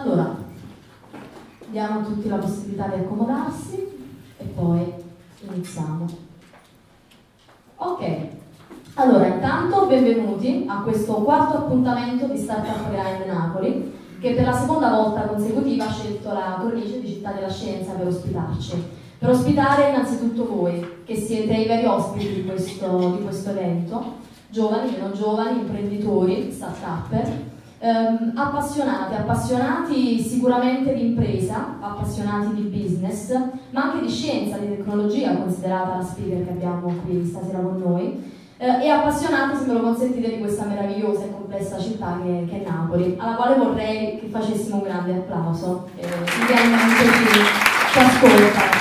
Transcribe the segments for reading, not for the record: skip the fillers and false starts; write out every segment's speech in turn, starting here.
Allora, diamo a tutti la possibilità di accomodarsi e poi iniziamo. Ok, allora intanto benvenuti a questo quarto appuntamento di Startup Grind Napoli, che per la seconda volta consecutiva ha scelto la cornice di Città della Scienza per ospitarci. Per ospitare innanzitutto voi, che siete i veri ospiti di questo evento, giovani, meno giovani, imprenditori, start-upper, appassionati sicuramente di impresa, appassionati di business, ma anche di scienza, di tecnologia, considerata la speaker che abbiamo qui stasera con noi, e appassionati, se me lo consentite, di questa meravigliosa e complessa città che è Napoli, alla quale vorrei che facessimo un grande applauso. Idealmente ci ascolta.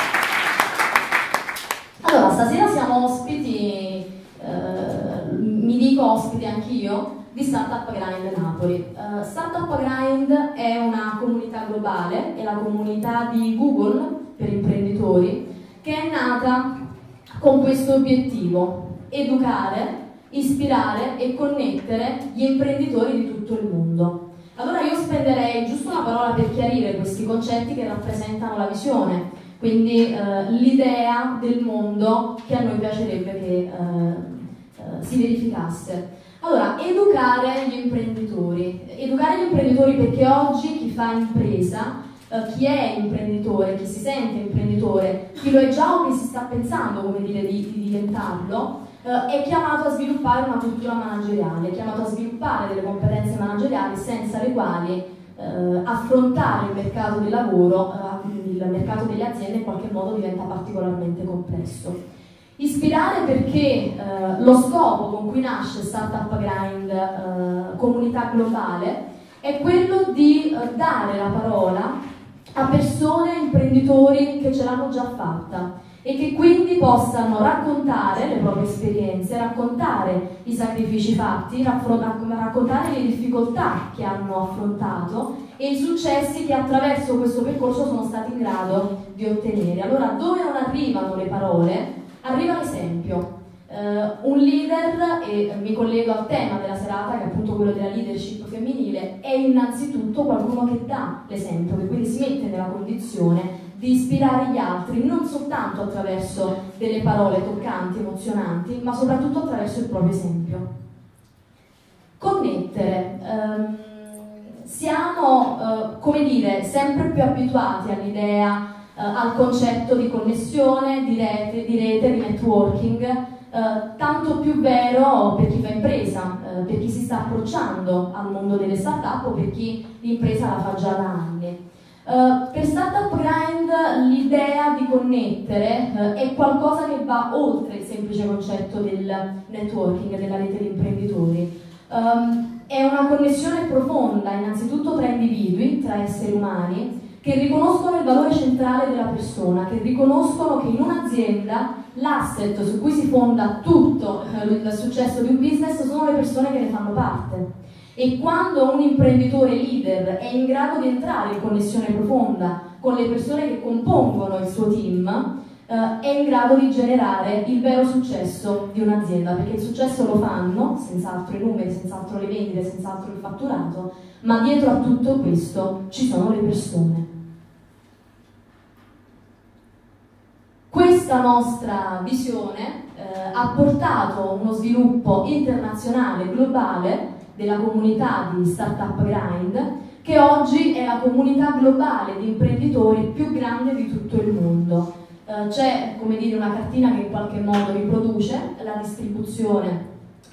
Allora, stasera siamo ospiti, mi dico ospiti anch'io, di Startup Grind Napoli. Startup Grind è una comunità globale, è la comunità di Google per imprenditori, che è nata con questo obiettivo: educare, ispirare e connettere gli imprenditori di tutto il mondo. Allora io spenderei giusto una parola per chiarire questi concetti che rappresentano la visione, quindi l'idea del mondo che a noi piacerebbe che si verificasse. Allora, educare gli imprenditori perché oggi chi fa impresa, chi è imprenditore, chi si sente imprenditore, chi lo è già o chi si sta pensando, come dire, di diventarlo, è chiamato a sviluppare una cultura manageriale, è chiamato a sviluppare delle competenze manageriali senza le quali affrontare il mercato del lavoro, il mercato delle aziende in qualche modo diventa particolarmente complesso. Ispirare perché lo scopo con cui nasce Startup Grind Comunità Globale è quello di dare la parola a persone, imprenditori che ce l'hanno già fatta e che quindi possano raccontare le proprie esperienze, raccontare i sacrifici fatti, raccontare le difficoltà che hanno affrontato e i successi che attraverso questo percorso sono stati in grado di ottenere. Allora, dove non arrivano le parole, arriva l'esempio. Un leader, e mi collego al tema della serata, che è appunto quello della leadership femminile, è innanzitutto qualcuno che dà l'esempio, che quindi si mette nella condizione di ispirare gli altri, non soltanto attraverso delle parole toccanti, emozionanti, ma soprattutto attraverso il proprio esempio. Connettere. Siamo, come dire, sempre più abituati all'idea, al concetto di connessione, di rete, di networking, tanto più vero per chi fa impresa, per chi si sta approcciando al mondo delle start-up o per chi l'impresa la fa già da anni. Per Startup Grind l'idea di connettere è qualcosa che va oltre il semplice concetto del networking, della rete di imprenditori. È una connessione profonda innanzitutto tra individui, tra esseri umani, che riconoscono il valore centrale della persona, che riconoscono che in un'azienda l'asset su cui si fonda tutto il successo di un business sono le persone che ne fanno parte. E quando un imprenditore leader è in grado di entrare in connessione profonda con le persone che compongono il suo team, è in grado di generare il vero successo di un'azienda, perché il successo lo fanno senz'altro i numeri, senz'altro le vendite, senz'altro il fatturato, ma dietro a tutto questo ci sono le persone. Questa nostra visione ha portato uno sviluppo internazionale, globale, della comunità di Startup Grind, che oggi è la comunità globale di imprenditori più grande di tutto il mondo. C'è, come dire, una cartina che in qualche modo riproduce la distribuzione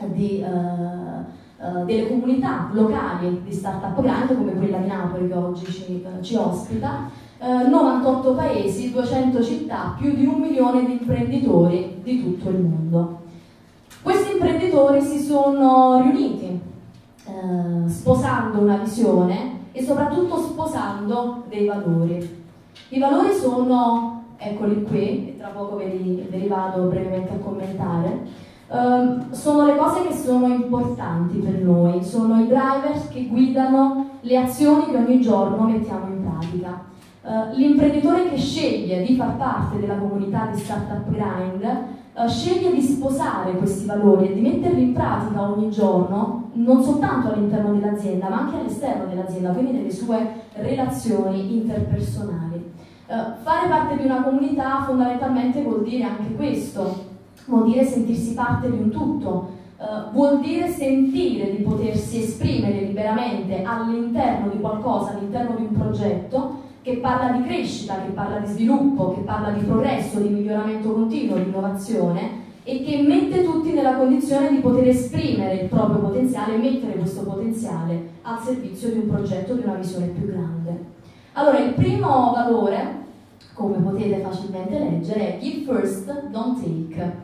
delle comunità locali di Startup Grind, come quella di Napoli che oggi ci ospita, 98 paesi, 200 città, più di 1 milione di imprenditori di tutto il mondo. Questi imprenditori si sono riuniti sposando una visione e soprattutto sposando dei valori. I valori sono, eccoli qui, e tra poco ve li vado brevemente a commentare. Sono le cose che sono importanti per noi, sono i drivers che guidano le azioni che ogni giorno mettiamo in pratica. L'imprenditore che sceglie di far parte della comunità di Startup Grind sceglie di sposare questi valori e di metterli in pratica ogni giorno, non soltanto all'interno dell'azienda, ma anche all'esterno dell'azienda, quindi nelle sue relazioni interpersonali. Fare parte di una comunità fondamentalmente vuol dire anche questo, vuol dire sentirsi parte di un tutto, vuol dire sentire di potersi esprimere liberamente all'interno di qualcosa, all'interno di un progetto che parla di crescita, che parla di sviluppo, che parla di progresso, di miglioramento continuo, di innovazione e che mette tutti nella condizione di poter esprimere il proprio potenziale e mettere questo potenziale al servizio di un progetto, di una visione più grande. Allora, il primo valore, come potete facilmente leggere, è give first, don't take.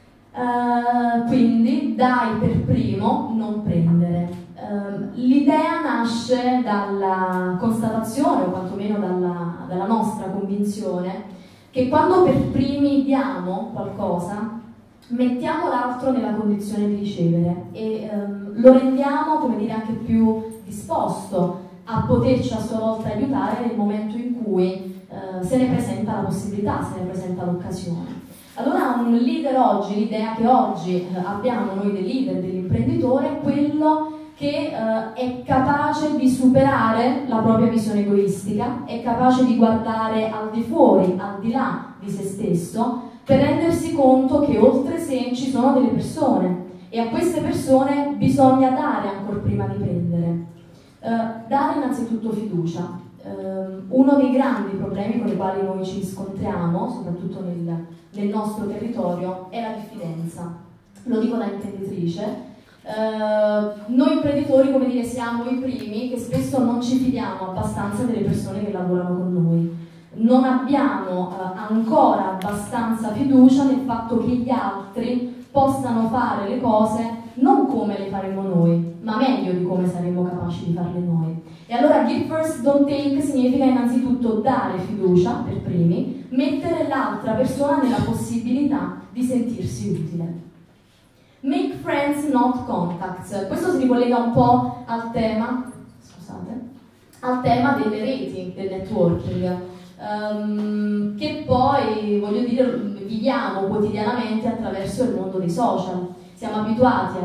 Quindi dai per primo, non prendere. L'idea nasce dalla constatazione, o quantomeno dalla nostra convinzione, che quando per primi diamo qualcosa, mettiamo l'altro nella condizione di ricevere e lo rendiamo, come dire, anche più disposto a poterci a sua volta aiutare nel momento in cui se ne presenta la possibilità, se ne presenta l'occasione. Allora un leader oggi, l'idea che oggi abbiamo noi del leader, dell'imprenditore, è quello che è capace di superare la propria visione egoistica, è capace di guardare al di fuori, al di là di se stesso, per rendersi conto che oltre sé ci sono delle persone e a queste persone bisogna dare ancora prima di prendere. Dare innanzitutto fiducia. Uno dei grandi problemi con i quali noi ci scontriamo, soprattutto nel nostro territorio, è la diffidenza. Lo dico da imprenditrice. Noi imprenditori, come dire, siamo i primi che spesso non ci fidiamo abbastanza delle persone che lavorano con noi. Non abbiamo ancora abbastanza fiducia nel fatto che gli altri possano fare le cose non come le faremmo noi, ma meglio di come saremmo capaci di farle noi. E allora give first, don't take significa innanzitutto dare fiducia per primi, mettere l'altra persona nella possibilità di sentirsi utile. Make friends, not contacts. Questo si ricollega un po' al tema, al tema delle reti, del networking, che poi, voglio dire, viviamo quotidianamente attraverso il mondo dei social. Siamo abituati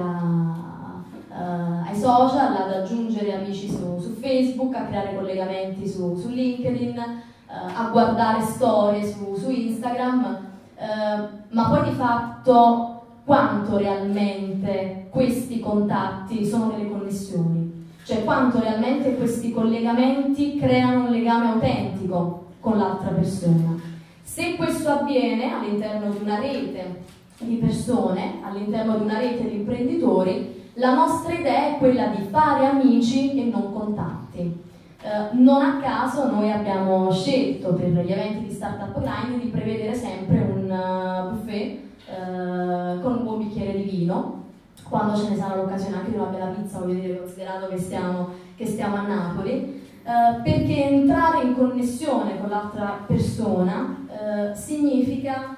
ai social, ad aggiungere amici su Facebook, a creare collegamenti su LinkedIn, a guardare storie su Instagram, ma poi di fatto quanto realmente questi contatti sono delle connessioni, cioè quanto realmente questi collegamenti creano un legame autentico con l'altra persona. Se questo avviene all'interno di una rete di persone, all'interno di una rete di imprenditori, la nostra idea è quella di fare amici e non contatti. Non a caso noi abbiamo scelto per gli eventi di Startup Grind di prevedere sempre un buffet con un buon bicchiere di vino, quando ce ne sarà l'occasione anche di una bella pizza, voglio dire, considerato che stiamo a Napoli, perché entrare in connessione con l'altra persona significa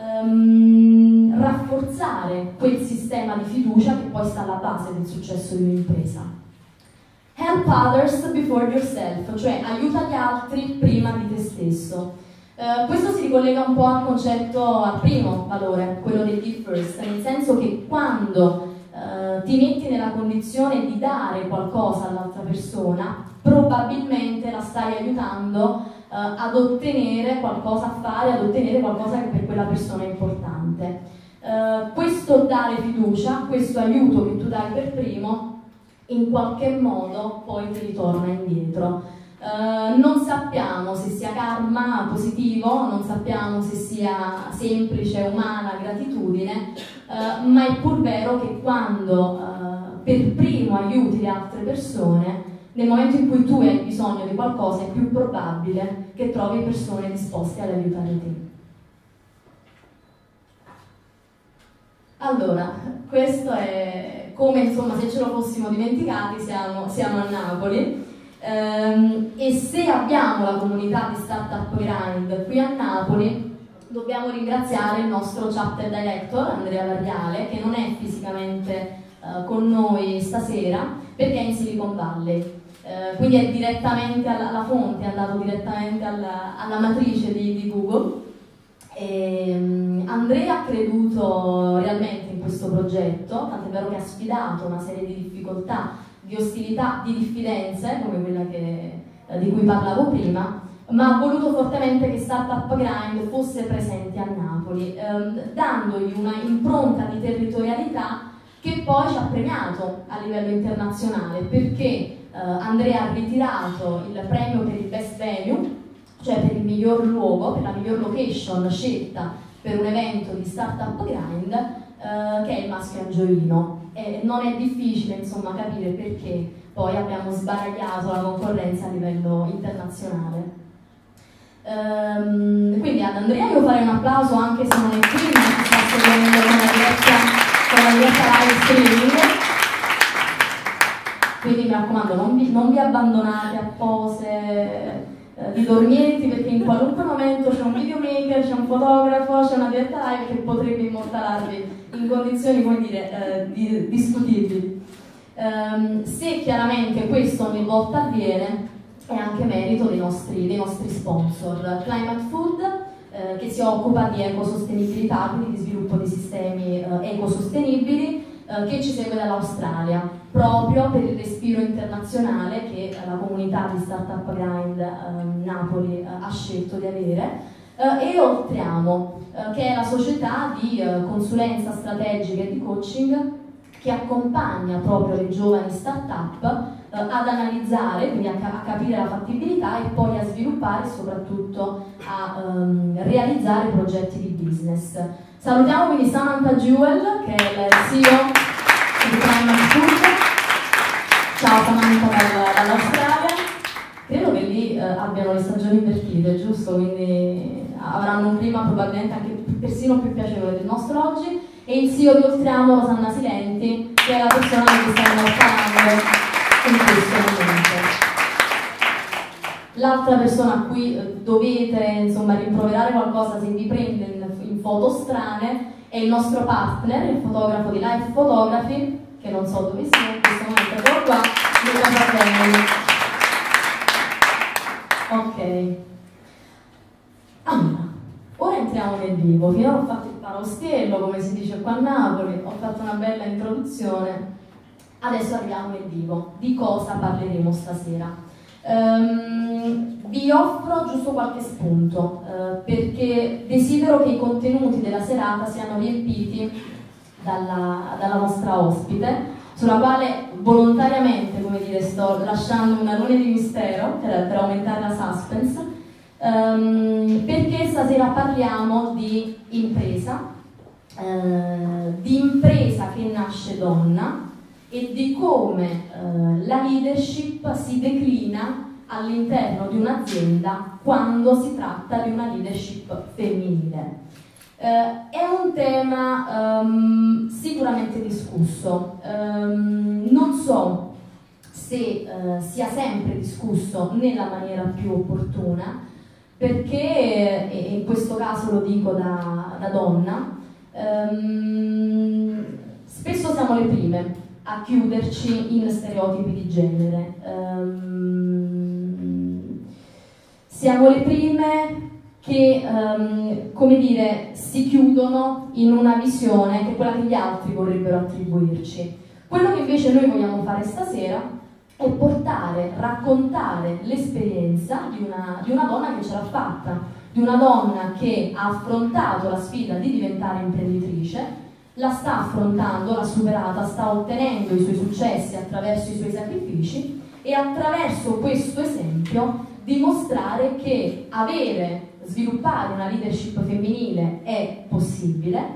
rafforzare quel sistema di fiducia che poi sta alla base del successo di un'impresa. Help others before yourself, cioè aiuta gli altri prima di te stesso. Questo si ricollega un po' al concetto, al primo valore, quello del give first, nel senso che quando ti metti nella condizione di dare qualcosa all'altra persona, probabilmente la stai aiutando ad ottenere qualcosa a fare, ad ottenere qualcosa che per quella persona è importante. Questo dare fiducia, questo aiuto che tu dai per primo, in qualche modo poi ti ritorna indietro. Non sappiamo se sia karma positivo, non sappiamo se sia semplice, umana gratitudine, ma è pur vero che quando per primo aiuti le altre persone, nel momento in cui tu hai bisogno di qualcosa è più probabile che trovi persone disposte ad aiutare te. Allora, questo è come, insomma, se ce lo fossimo dimenticati, siamo a Napoli. E se abbiamo la comunità di Startup Grind qui a Napoli, dobbiamo ringraziare il nostro chapter director Andrea Variale, che non è fisicamente con noi stasera perché è in Silicon Valley. quindi è direttamente alla fonte, è andato direttamente alla matrice di Google. Andrea ha creduto realmente in questo progetto, tant'è vero che ha sfidato una serie di difficoltà, di ostilità, di diffidenze, come quella di cui parlavo prima, ma ha voluto fortemente che Startup Grind fosse presente a Napoli, dandogli una impronta di territorialità che poi ci ha premiato a livello internazionale, perché Andrea ha ritirato il premio per il Best Venue, cioè per il miglior luogo, per la miglior location scelta per un evento di Startup Grind, che è il Maschio Angioino. E non è difficile, insomma, capire perché poi abbiamo sbaragliato la concorrenza a livello internazionale. Quindi ad Andrea io farei un applauso, anche se non è qui, ma ci sta seguendo con la diretta live streaming. Quindi mi raccomando, non vi abbandonate a pose di dormienti, perché in qualunque momento c'è un videomaker, c'è un fotografo, c'è una diretta live che potrebbe immortalarvi in condizioni, come dire, discutibili. Se chiaramente questo ogni volta avviene, è anche merito dei nostri sponsor. Climate Food, che si occupa di ecosostenibilità, quindi di sviluppo di sistemi ecosostenibili, che ci segue dall'Australia, proprio per il respiro internazionale che la comunità di Startup Grind Napoli ha scelto di avere, e Oltriamo, che è la società di consulenza strategica e di coaching che accompagna proprio le giovani start-up ad analizzare, quindi a capire la fattibilità e poi a sviluppare e soprattutto a realizzare progetti di business. Salutiamo quindi Samantha Jewell, che è il CEO di Climate Food. Ciao Samantha dall'Australia. Credo che lì abbiano le stagioni invertite, giusto? Quindi avranno un clima probabilmente anche persino più piacevole del nostro oggi. E il CEO di Oltriamo, Rosanna Silenti, che è la persona che sta immortalando in questo momento. L'altra persona a cui dovete, insomma, rimproverare qualcosa se vi prende in foto strane è il nostro partner, il fotografo di Life Photography, che non so dove sia in questo momento, eccolo qua, Luca Fratelli. Ok. Allora, ora entriamo nel vivo. Finora ho fatto il paraostello, come si dice qua a Napoli, ho fatto una bella introduzione. Adesso arriviamo nel vivo. Di cosa parleremo stasera? Vi offro giusto qualche spunto, perché desidero che i contenuti della serata siano riempiti dalla nostra ospite, sulla quale volontariamente, come dire, sto lasciando un alone di mistero per aumentare la suspense, perché stasera parliamo di impresa che nasce donna e di come la leadership si declina all'interno di un'azienda quando si tratta di una leadership femminile. È un tema sicuramente discusso, non so se sia sempre discusso nella maniera più opportuna, perché, e in questo caso lo dico da donna, spesso siamo le prime a chiuderci in stereotipi di genere. Siamo le prime che, come dire, si chiudono in una visione che è quella che gli altri vorrebbero attribuirci. Quello che invece noi vogliamo fare stasera è raccontare l'esperienza di una donna che ce l'ha fatta, di una donna che ha affrontato la sfida di diventare imprenditrice, la sta affrontando, l'ha superata, sta ottenendo i suoi successi attraverso i suoi sacrifici e attraverso questo esempio dimostrare che sviluppare una leadership femminile è possibile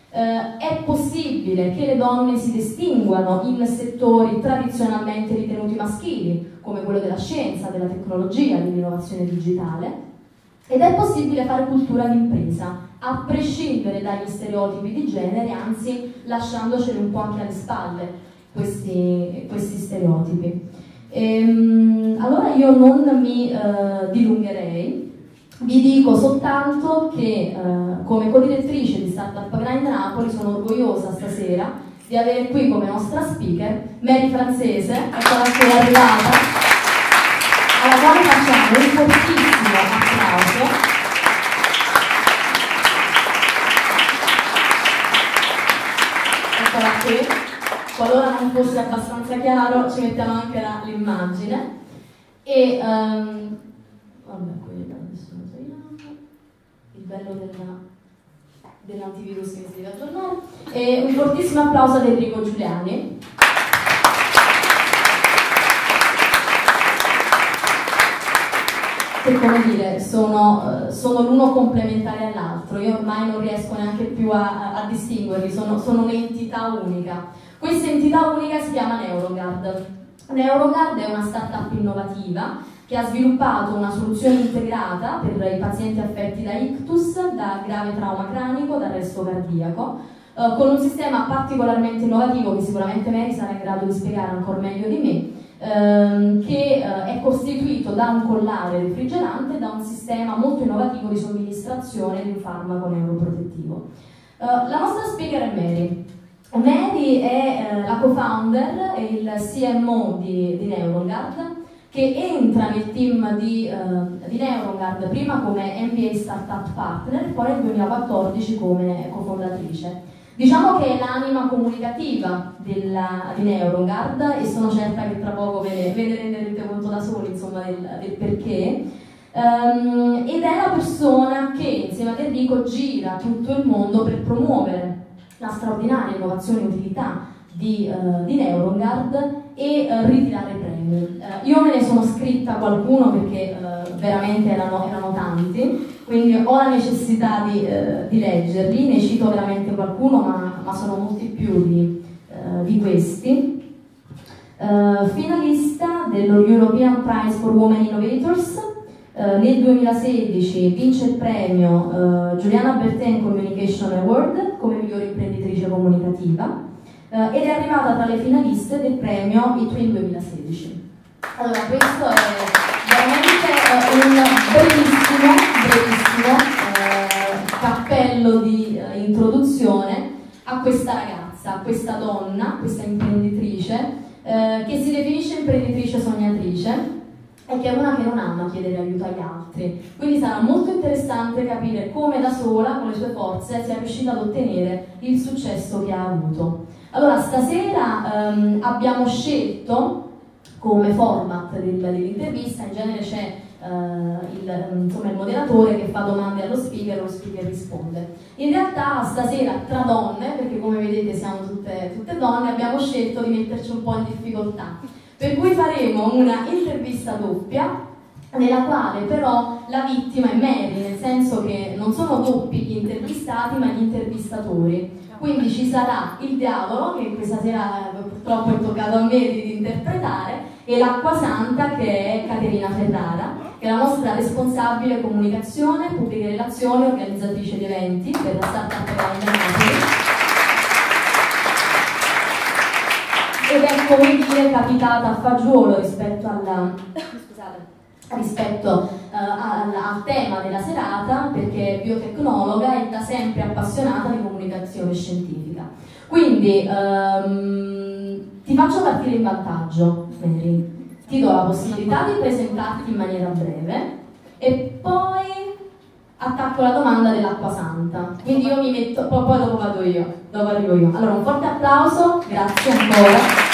che le donne si distinguano in settori tradizionalmente ritenuti maschili, come quello della scienza, della tecnologia, dell'innovazione digitale, ed è possibile fare cultura d'impresa, a prescindere dagli stereotipi di genere, anzi lasciandoceli un po' anche alle spalle questi stereotipi. Allora io non mi dilungherei, vi dico soltanto che come co-direttrice di Startup Grind Napoli sono orgogliosa stasera di avere qui come nostra speaker Mary Francese, eccola qui, è arrivata. alla quale facciamo un fortissimo applauso. Eccola qui. Qualora non fosse abbastanza chiaro, ci mettiamo anche l'immagine. E vabbè, qui adesso lo togliamo. Il bello dell'antivirus che si deve aggiornare. E un fortissimo applauso ad Enrico Giuliani. Che, come dire, sono l'uno complementare all'altro. Io ormai non riesco neanche più a distinguerli, sono un'entità unica. Questa entità unica si chiama NeuroGuard. NeuroGuard è una startup innovativa che ha sviluppato una soluzione integrata per i pazienti affetti da ictus, da grave trauma cranico, da arresto cardiaco, con un sistema particolarmente innovativo che sicuramente Mary sarà in grado di spiegare ancora meglio di me, che è costituito da un collare refrigerante e da un sistema molto innovativo di somministrazione di un farmaco neuroprotettivo. La nostra speaker è Mary. Mary è la co-founder e il CMO di NeuroGuard, che entra nel team di NeuroGuard prima come MBA Startup Partner e poi nel 2014 come cofondatrice. Diciamo che è l'anima comunicativa di NeuroGuard e sono certa che tra poco ve ne renderete conto da soli, insomma, del perché. Ed è la persona che insieme ad Enrico gira tutto il mondo per promuovere la straordinaria innovazione e utilità di NeuroGuard e ritirare premi. Io me ne sono scritta qualcuno perché veramente erano tanti, quindi ho la necessità di leggerli, ne cito veramente qualcuno, ma sono molti più di questi. Finalista dello European Prize for Women Innovators, nel 2016 vince il premio Juliana Bertin Communication Award come migliore imprenditrice comunicativa ed è arrivata tra le finaliste del premio ITWIN 2016. Allora, questo è veramente un brevissimo cappello di introduzione a questa ragazza, a questa donna, questa imprenditrice che si definisce imprenditrice sognatrice e che è una che non ama chiedere aiuto agli altri. Quindi sarà molto interessante capire come da sola, con le sue forze, sia riuscita ad ottenere il successo che ha avuto. Allora, stasera abbiamo scelto come format dell'intervista, in genere c'è il moderatore che fa domande allo speaker, lo speaker risponde. In realtà stasera tra donne, perché come vedete siamo tutte donne, abbiamo scelto di metterci un po' in difficoltà. Per cui faremo una intervista doppia, nella quale però la vittima è Mary, nel senso che non sono doppi gli intervistati ma gli intervistatori. Quindi ci sarà il diavolo, che questa sera purtroppo è toccato a me di interpretare, e l'acqua santa, che è Caterina Ferrara, che è la nostra responsabile comunicazione, pubbliche relazioni, organizzatrice di eventi per la Startup Grande Napoli. Ed è, come dire, capitata a fagiolo rispetto al tema della serata, perché è biotecnologa e da sempre appassionata di comunicazione scientifica. Quindi ti faccio partire in vantaggio, Mary. Ti do la possibilità di presentarti in maniera breve e poi attacco la domanda dell'acqua santa. Quindi io mi metto, poi dopo vado io, dopo arrivo io. Allora, un forte applauso, grazie ancora.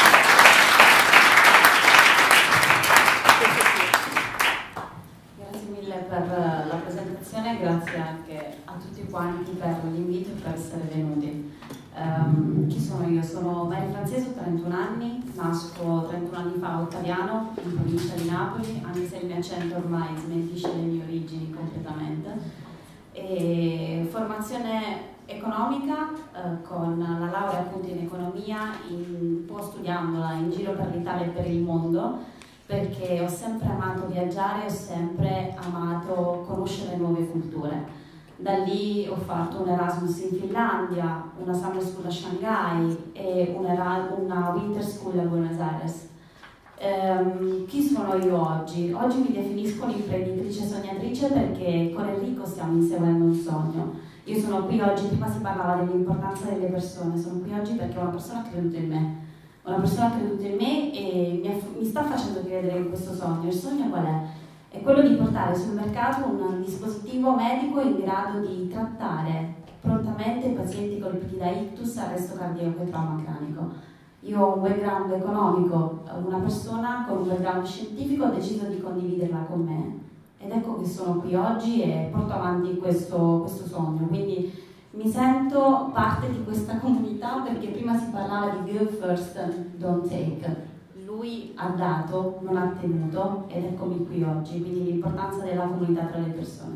Per la presentazione, grazie anche a tutti quanti per l'invito e per essere venuti. Chi sono io? Sono Maria Francese, ho 31 anni, nasco 31 anni fa a Ottaviano, in provincia di Napoli, anche se il mio accento ormai smentisce le mie origini completamente. E formazione economica, con la laurea appunto in economia, un po' studiandola in giro per l'Italia e per il mondo, perché ho sempre amato viaggiare, ho sempre amato conoscere nuove culture. Da lì ho fatto un Erasmus in Finlandia, una Summer School a Shanghai e una Winter School a Buenos Aires. Chi sono io oggi? Oggi mi definisco un'imprenditrice sognatrice perché con Enrico stiamo inseguendo un sogno. Io sono qui oggi, prima si parlava dell'importanza delle persone, sono qui oggi perché una persona ha creduto in me. una persona ha creduto in me e mi sta facendo credere in questo sogno. Il sogno qual è? È quello di portare sul mercato un dispositivo medico in grado di trattare prontamente i pazienti colpiti da ictus, arresto cardiaco e trauma cranico. Io ho un background economico, una persona con un background scientifico ha deciso di condividerla con me ed ecco che sono qui oggi e porto avanti questo sogno. Quindi mi sento parte di questa comunità perché prima si parlava di give first, don't take. Lui ha dato, non ha tenuto ed eccomi qui oggi, quindi l'importanza della comunità tra le persone.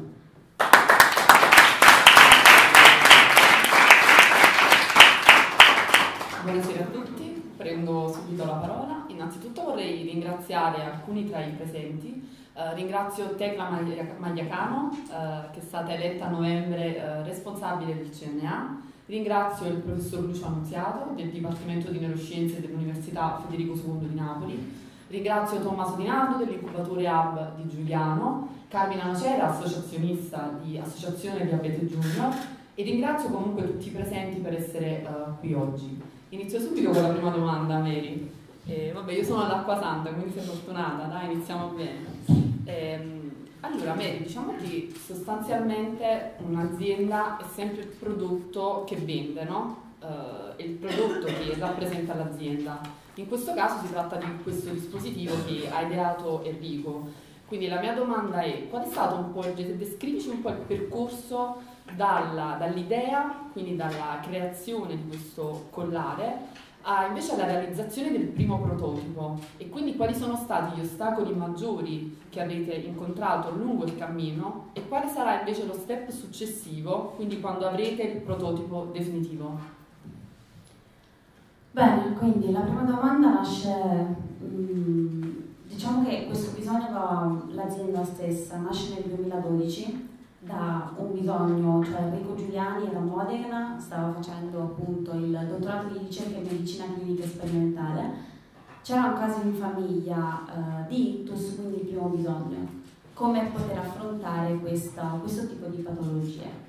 Buonasera a tutti, prendo subito la parola. Innanzitutto vorrei ringraziare alcuni tra i presenti. Ringrazio Tecla Magliacano, che è stata eletta a novembre responsabile del CNA. Ringrazio il professor Lucio Annunziato del Dipartimento di Neuroscienze dell'Università Federico II di Napoli. Ringrazio Tommaso Di Nardo dell'incubatore Hub di Giuliano, Carmina Nocera, associazionista di Associazione Diabete Junior, e ringrazio comunque tutti i presenti per essere qui oggi. Inizio subito con la prima domanda, Mary. Vabbè, io sono all'Acqua Santa, quindi sei fortunata, dai, iniziamo bene. Allora, Mary, diciamo che sostanzialmente un'azienda è sempre il prodotto che vende, no? È il prodotto che rappresenta l'azienda. In questo caso si tratta di questo dispositivo che ha ideato Enrico. Quindi la mia domanda è, qual è stato un po' descrivici un po' il percorso dall'idea, quindi dalla creazione di questo collare, invece alla realizzazione del primo prototipo, e quindi quali sono stati gli ostacoli maggiori che avete incontrato lungo il cammino e quale sarà invece lo step successivo, quindi quando avrete il prototipo definitivo? Bene, quindi la prima domanda nasce, diciamo che questo bisogno dall'azienda stessa nasce nel 2012 da un bisogno, cioè Enrico Giuliani era a Modena, stava facendo appunto il dottorato di ricerca in medicina clinica sperimentale, c'era un caso in famiglia di ictus, quindi il primo bisogno, come poter affrontare questo tipo di patologie.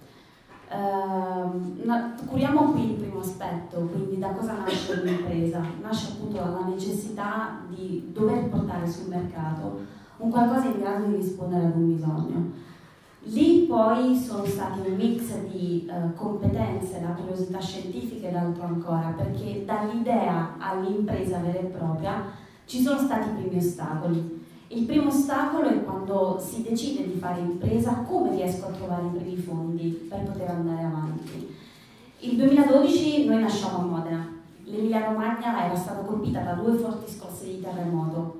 Curiamo qui il primo aspetto, quindi da cosa nasce l'impresa? Nasce appunto dalla necessità di dover portare sul mercato un qualcosa in grado di rispondere ad un bisogno. Lì poi sono stati un mix di competenze, la curiosità scientifica ed altro ancora, perché dall'idea all'impresa vera e propria ci sono stati i primi ostacoli. Il primo ostacolo è quando si decide di fare impresa, come riesco a trovare i primi fondi per poter andare avanti. Il 2012 noi nasciamo a Modena, l'Emilia Romagna era stata colpita da 2 forti scosse di terremoto,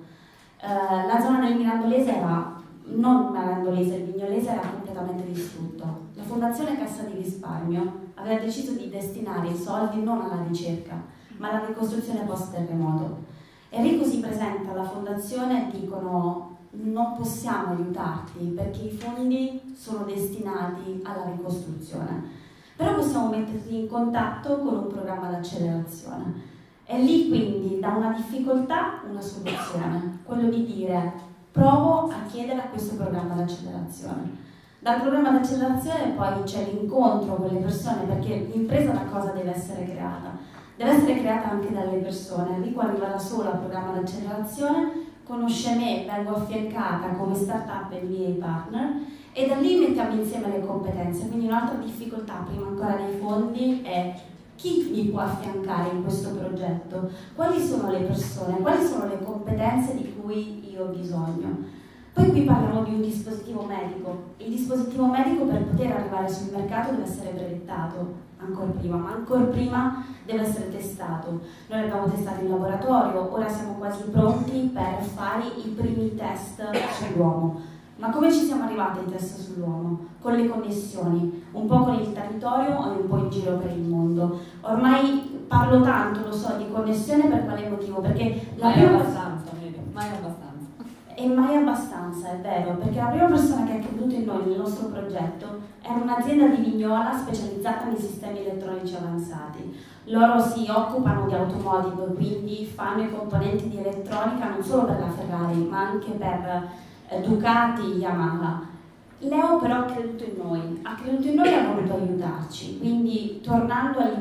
la zona del Mirandolese era, non Mirandolese, il Vignolese era completamente distrutto. La Fondazione Cassa di Risparmio aveva deciso di destinare i soldi non alla ricerca, ma alla ricostruzione post-terremoto. Enrico si presenta alla fondazione e dicono non possiamo aiutarti perché i fondi sono destinati alla ricostruzione, però possiamo metterti in contatto con un programma d'accelerazione. E lì quindi da una difficoltà una soluzione, quello di dire provo a chiedere a questo programma d'accelerazione. Dal programma d'accelerazione poi c'è l'incontro con le persone, perché l'impresa da cosa deve essere creata? Deve essere creata anche dalle persone. Enrico arriva da solo al programma d'accelerazione, conosce me, vengo affiancata come startup e miei partner e da lì mettiamo insieme le competenze. Quindi un'altra difficoltà, prima ancora dei fondi, è chi mi può affiancare in questo progetto? Quali sono le persone? Quali sono le competenze di cui io ho bisogno? Poi qui parliamo di un dispositivo medico. Il dispositivo medico per poter arrivare sul mercato deve essere brevettato ancora prima, ma ancora prima deve essere testato. Noi l'abbiamo testato in laboratorio, ora siamo quasi pronti per fare i primi test sull'uomo. Ma come ci siamo arrivati ai test sull'uomo? Con le connessioni, un po' con il territorio e un po' in giro per il mondo. Ormai parlo tanto, lo so, di connessione per quale motivo? Perché la mai prima abbastanza, mai abbastanza. E mai abbastanza, è vero, perché la prima persona che ha creduto in noi, nel nostro progetto, era un'azienda di Vignola specializzata nei sistemi elettronici avanzati. Loro si occupano di automotive, quindi fanno i componenti di elettronica non solo per la Ferrari, ma anche per Ducati, Yamaha. Leo però ha creduto in noi e ha voluto aiutarci, quindi tornando all'impresa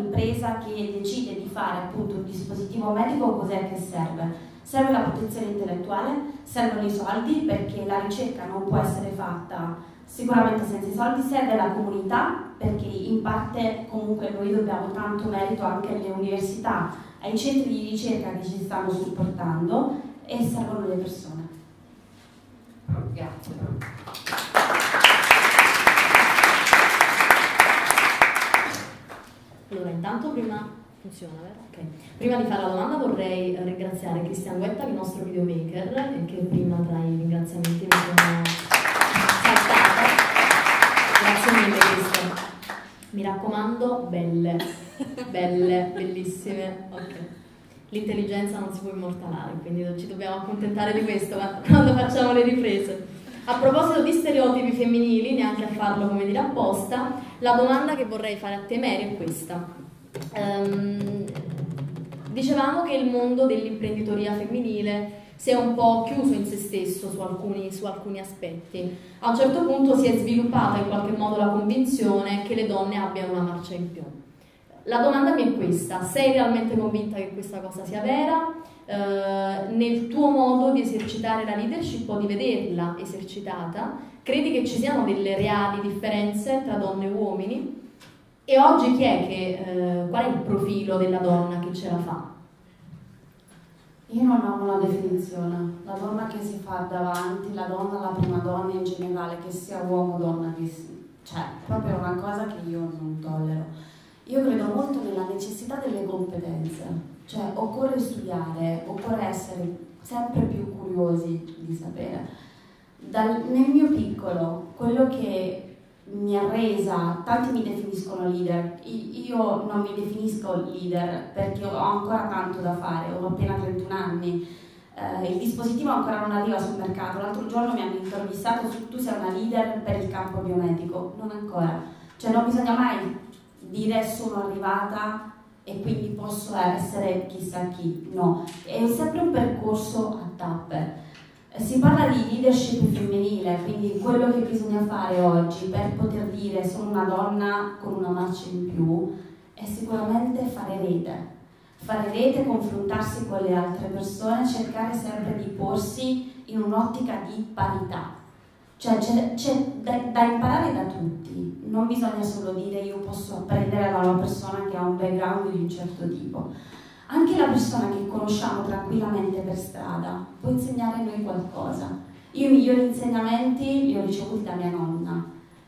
un'impresa che decide di fare appunto un dispositivo medico, cos'è che serve? Serve la protezione intellettuale, servono i soldi perché la ricerca non può essere fatta sicuramente senza i soldi, serve la comunità perché in parte comunque noi dobbiamo tanto merito anche alle università, ai centri di ricerca che ci stanno supportando, e servono le persone. Grazie. Allora, intanto prima funziona, vero? Okay. Prima di fare la domanda vorrei ringraziare Cristian Guetta, il nostro videomaker, che prima tra i ringraziamenti mi sono saltata. Grazie mille Cristian. Mi raccomando, belle, bellissime. Ok. L'intelligenza non si può immortalare, quindi ci dobbiamo accontentare di questo quando facciamo le riprese. A proposito di stereotipi femminili, neanche a farlo come dire apposta, la domanda che vorrei fare a te, Mary, è questa. Dicevamo che il mondo dell'imprenditoria femminile si è un po' chiuso in se stesso su alcuni aspetti. A un certo punto si è sviluppata in qualche modo la convinzione che le donne abbiano una marcia in più. La domanda mi è questa: sei realmente convinta che questa cosa sia vera? Nel tuo modo di esercitare la leadership o di vederla esercitata, credi che ci siano delle reali differenze tra donne e uomini? E oggi chi è che, qual è il profilo della donna che ce la fa? Io non ho una definizione, la donna che si fa davanti, la donna, la prima donna in generale, che sia uomo o donna, cioè proprio una cosa che io non tollero. Io credo molto nella necessità delle competenze, cioè occorre studiare, occorre essere sempre più curiosi di sapere. Nel mio piccolo, quello che mi ha resa, tanti mi definiscono leader, io non mi definisco leader perché ho ancora tanto da fare, ho appena 31 anni, il dispositivo ancora non arriva sul mercato. L'altro giorno mi hanno intervistato su tu sei una leader per il campo biomedico, non ancora, cioè non bisogna mai dire sono arrivata e quindi posso essere chissà chi, no, è sempre un percorso a tappe. Si parla di leadership femminile, quindi quello che bisogna fare oggi per poter dire sono una donna con una marcia in più è sicuramente fare rete, confrontarsi con le altre persone, cercare sempre di porsi in un'ottica di parità, cioè c'è da imparare da tutti, non bisogna solo dire io posso apprendere da una persona che ha un background di un certo tipo. Anche la persona che conosciamo tranquillamente per strada può insegnare a noi qualcosa. Io i migliori insegnamenti li ho ricevuti da mia nonna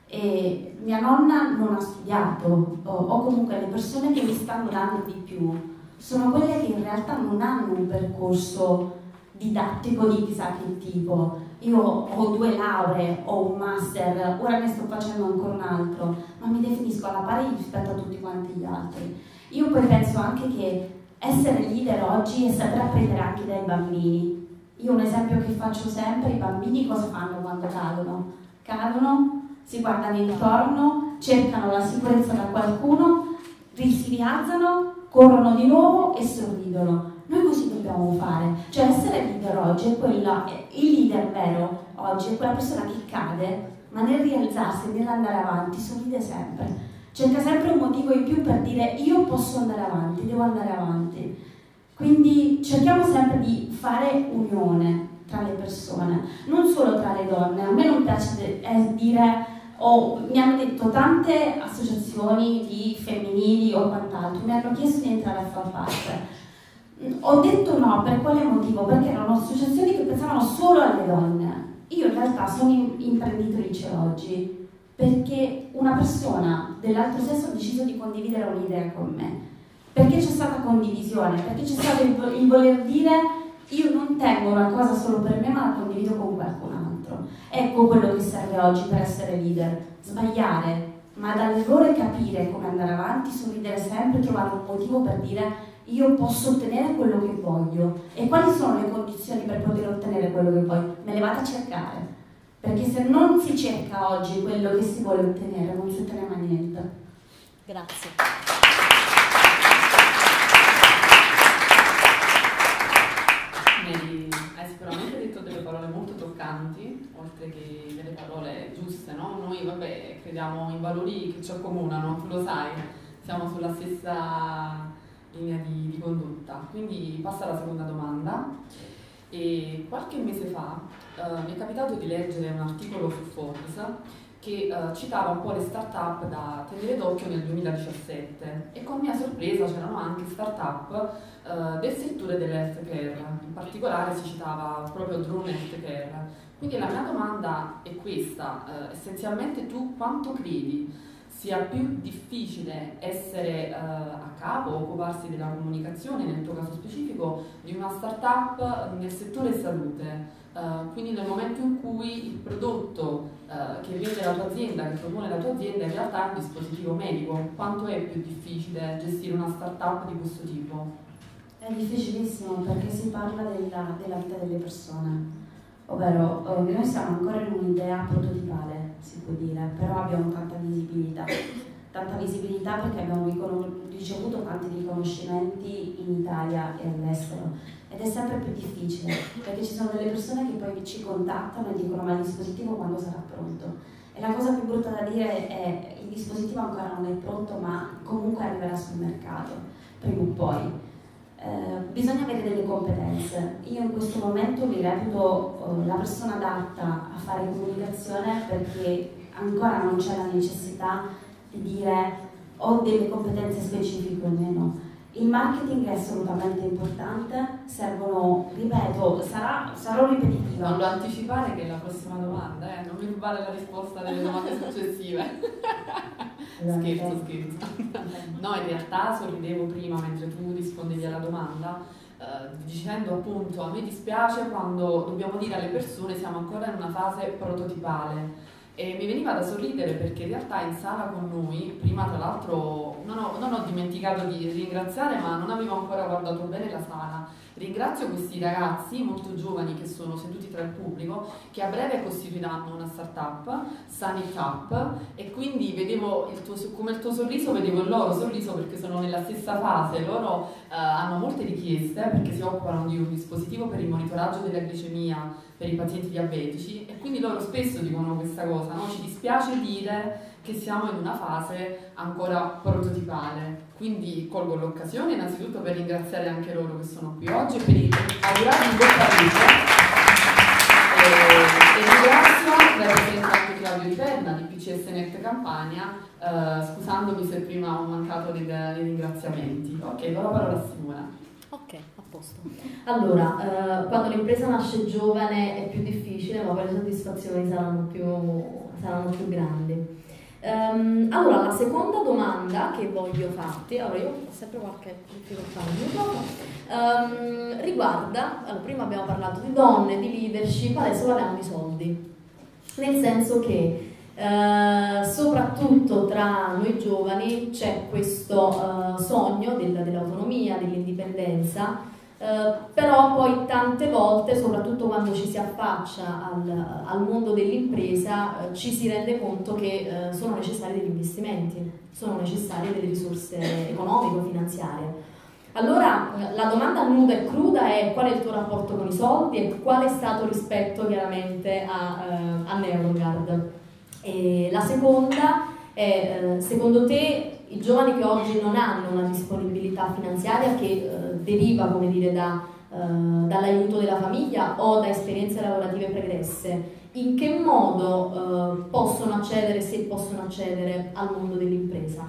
e mia nonna non ha studiato o comunque le persone che mi stanno dando di più sono quelle che in realtà non hanno un percorso didattico di chissà che tipo. Io ho 2 lauree, ho un master, ora ne sto facendo ancora un altro, ma mi definisco alla pari rispetto a tutti quanti gli altri. Io poi penso anche che essere leader oggi è saper apprendere anche dai bambini. Io un esempio che faccio sempre: i bambini cosa fanno quando cadono? Cadono, si guardano intorno, cercano la sicurezza da qualcuno, si rialzano, corrono di nuovo e sorridono. Noi così dobbiamo fare, cioè essere leader oggi è quella, il leader vero oggi è quella persona che cade, ma nel rialzarsi, nell'andare avanti, sorride sempre. Cerca sempre un motivo in più per dire io posso andare avanti, devo andare avanti. Quindi cerchiamo sempre di fare unione tra le persone, non solo tra le donne. A me non piace dire, mi hanno detto tante associazioni di femminili o quant'altro, mi hanno chiesto di entrare a far parte. Ho detto no, per quale motivo? Perché erano associazioni che pensavano solo alle donne. Io in realtà sono imprenditrice oggi perché una persona dell'altro sesso ha deciso di condividere un'idea con me, perché c'è stata condivisione, perché c'è stato il voler dire io non tengo una cosa solo per me ma la condivido con qualcun altro. Ecco quello che serve oggi per essere leader: sbagliare, ma dall'errore capire come andare avanti, sorridere sempre, trovare un motivo per dire io posso ottenere quello che voglio. E quali sono le condizioni per poter ottenere quello che voglio? Me le vado a cercare. Perché se non si cerca oggi quello che si vuole ottenere, non si ottiene mai niente. Grazie. Mary, hai sicuramente detto delle parole molto toccanti, oltre che delle parole giuste, no? Noi, vabbè, crediamo in valori che ci accomunano, tu lo sai. siamo sulla stessa linea di condotta. Quindi passa alla seconda domanda. E qualche mese fa mi è capitato di leggere un articolo su Forbes che citava un po' le start-up da tenere d'occhio nel 2017 e con mia sorpresa c'erano anche start-up del settore dell'healthcare, in particolare si citava proprio Drone Healthcare. Quindi la mia domanda è questa, essenzialmente tu quanto credi sia più difficile essere a capo, occuparsi della comunicazione, nel tuo caso specifico, di una start-up nel settore salute? Quindi nel momento in cui il prodotto che vende la tua azienda, che propone la tua azienda, in realtà è un dispositivo medico, quanto è più difficile gestire una start-up di questo tipo? È difficilissimo perché si parla della vita delle persone, ovvero noi siamo ancora in un'idea prototipale, si può dire, però abbiamo tanta visibilità perché abbiamo ricevuto tanti riconoscimenti in Italia e all'estero. Ed è sempre più difficile, perché ci sono delle persone che poi ci contattano e dicono ma il dispositivo quando sarà pronto? E la cosa più brutta da dire è il dispositivo ancora non è pronto, ma comunque arriverà sul mercato, prima o poi. Bisogna avere delle competenze. Io in questo momento mi reputo la persona adatta a fare comunicazione perché ancora non c'è la necessità di dire ho delle competenze specifiche o meno. Il marketing è assolutamente importante, servono, ripeto, sarò ripetitiva. Non lo anticipare che è la prossima domanda, non mi rubare la risposta delle domande successive. Scherzo. No, in realtà sorridevo prima mentre tu rispondevi alla domanda, dicendo appunto a me dispiace quando dobbiamo dire alle persone siamo ancora in una fase prototipale. E mi veniva da sorridere perché in realtà in sala con noi, prima tra l'altro non ho dimenticato di ringraziare, ma non avevo ancora guardato bene la sala. Ringrazio questi ragazzi molto giovani che sono seduti tra il pubblico, che a breve costituiranno una startup, Sunit Up, e quindi vedevo come il tuo sorriso, vedevo il loro sorriso perché sono nella stessa fase. Loro hanno molte richieste perché si occupano di un dispositivo per il monitoraggio della glicemia per i pazienti diabetici e quindi loro spesso dicono questa cosa, no? Ci dispiace dire che siamo in una fase ancora prototipale. Quindi colgo l'occasione innanzitutto per ringraziare anche loro che sono qui oggi e per augurarvi un buon luce. E ringrazio la presenza anche Claudio Di Perna di PCS Net Campania, scusandomi se prima ho mancato dei ringraziamenti. Ok, do la parola a Simona. Ok, a posto. Allora, quando l'impresa nasce giovane è più difficile, ma poi le soddisfazioni saranno più grandi. Allora, la seconda domanda che voglio farti, allora io ho sempre qualche difficoltà nel microfono, riguarda, allora, prima abbiamo parlato di donne, di leadership, adesso parliamo di soldi, nel senso che soprattutto tra noi giovani c'è questo sogno dell'autonomia, dell'indipendenza, però poi tante volte, soprattutto quando ci si affaccia al mondo dell'impresa, ci si rende conto che sono necessari degli investimenti, sono necessarie delle risorse economico-finanziarie. Allora la domanda nuda e cruda è: qual è il tuo rapporto con i soldi e qual è stato rispetto chiaramente a Neurogard? E la seconda è, secondo te i giovani che oggi non hanno una disponibilità finanziaria che deriva, come dire, dall'aiuto della famiglia o da esperienze lavorative pregresse, in che modo possono accedere, se possono accedere, al mondo dell'impresa?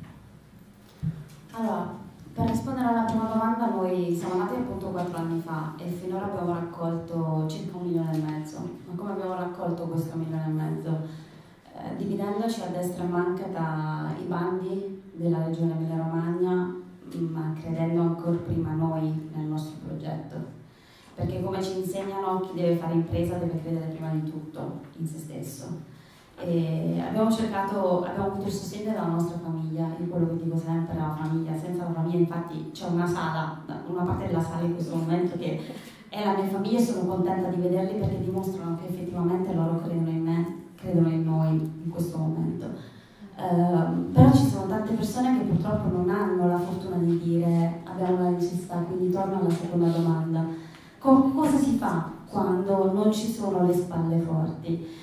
Allora, per rispondere alla prima domanda, noi siamo nati appunto 4 anni fa e finora abbiamo raccolto circa 1,5 milioni. Ma come abbiamo raccolto questo 1,5 milioni? Dividendoci a destra e manca dai bandi della Regione Emilia-Romagna, ma credendo ancora prima noi nel nostro progetto, perché come ci insegnano, chi deve fare impresa deve credere prima di tutto in se stesso. E abbiamo avuto il sostegno della nostra famiglia. Io quello che dico sempre, la famiglia, senza la famiglia, infatti c'è una parte della sala in questo momento che è la mia famiglia, e sono contenta di vederli perché dimostrano che effettivamente loro credono in me, credono in noi in questo momento. Però ci sono tante persone che purtroppo non hanno la fortuna di dire abbiamo la necessità, quindi torno alla seconda domanda. Cosa si fa quando non ci sono le spalle forti?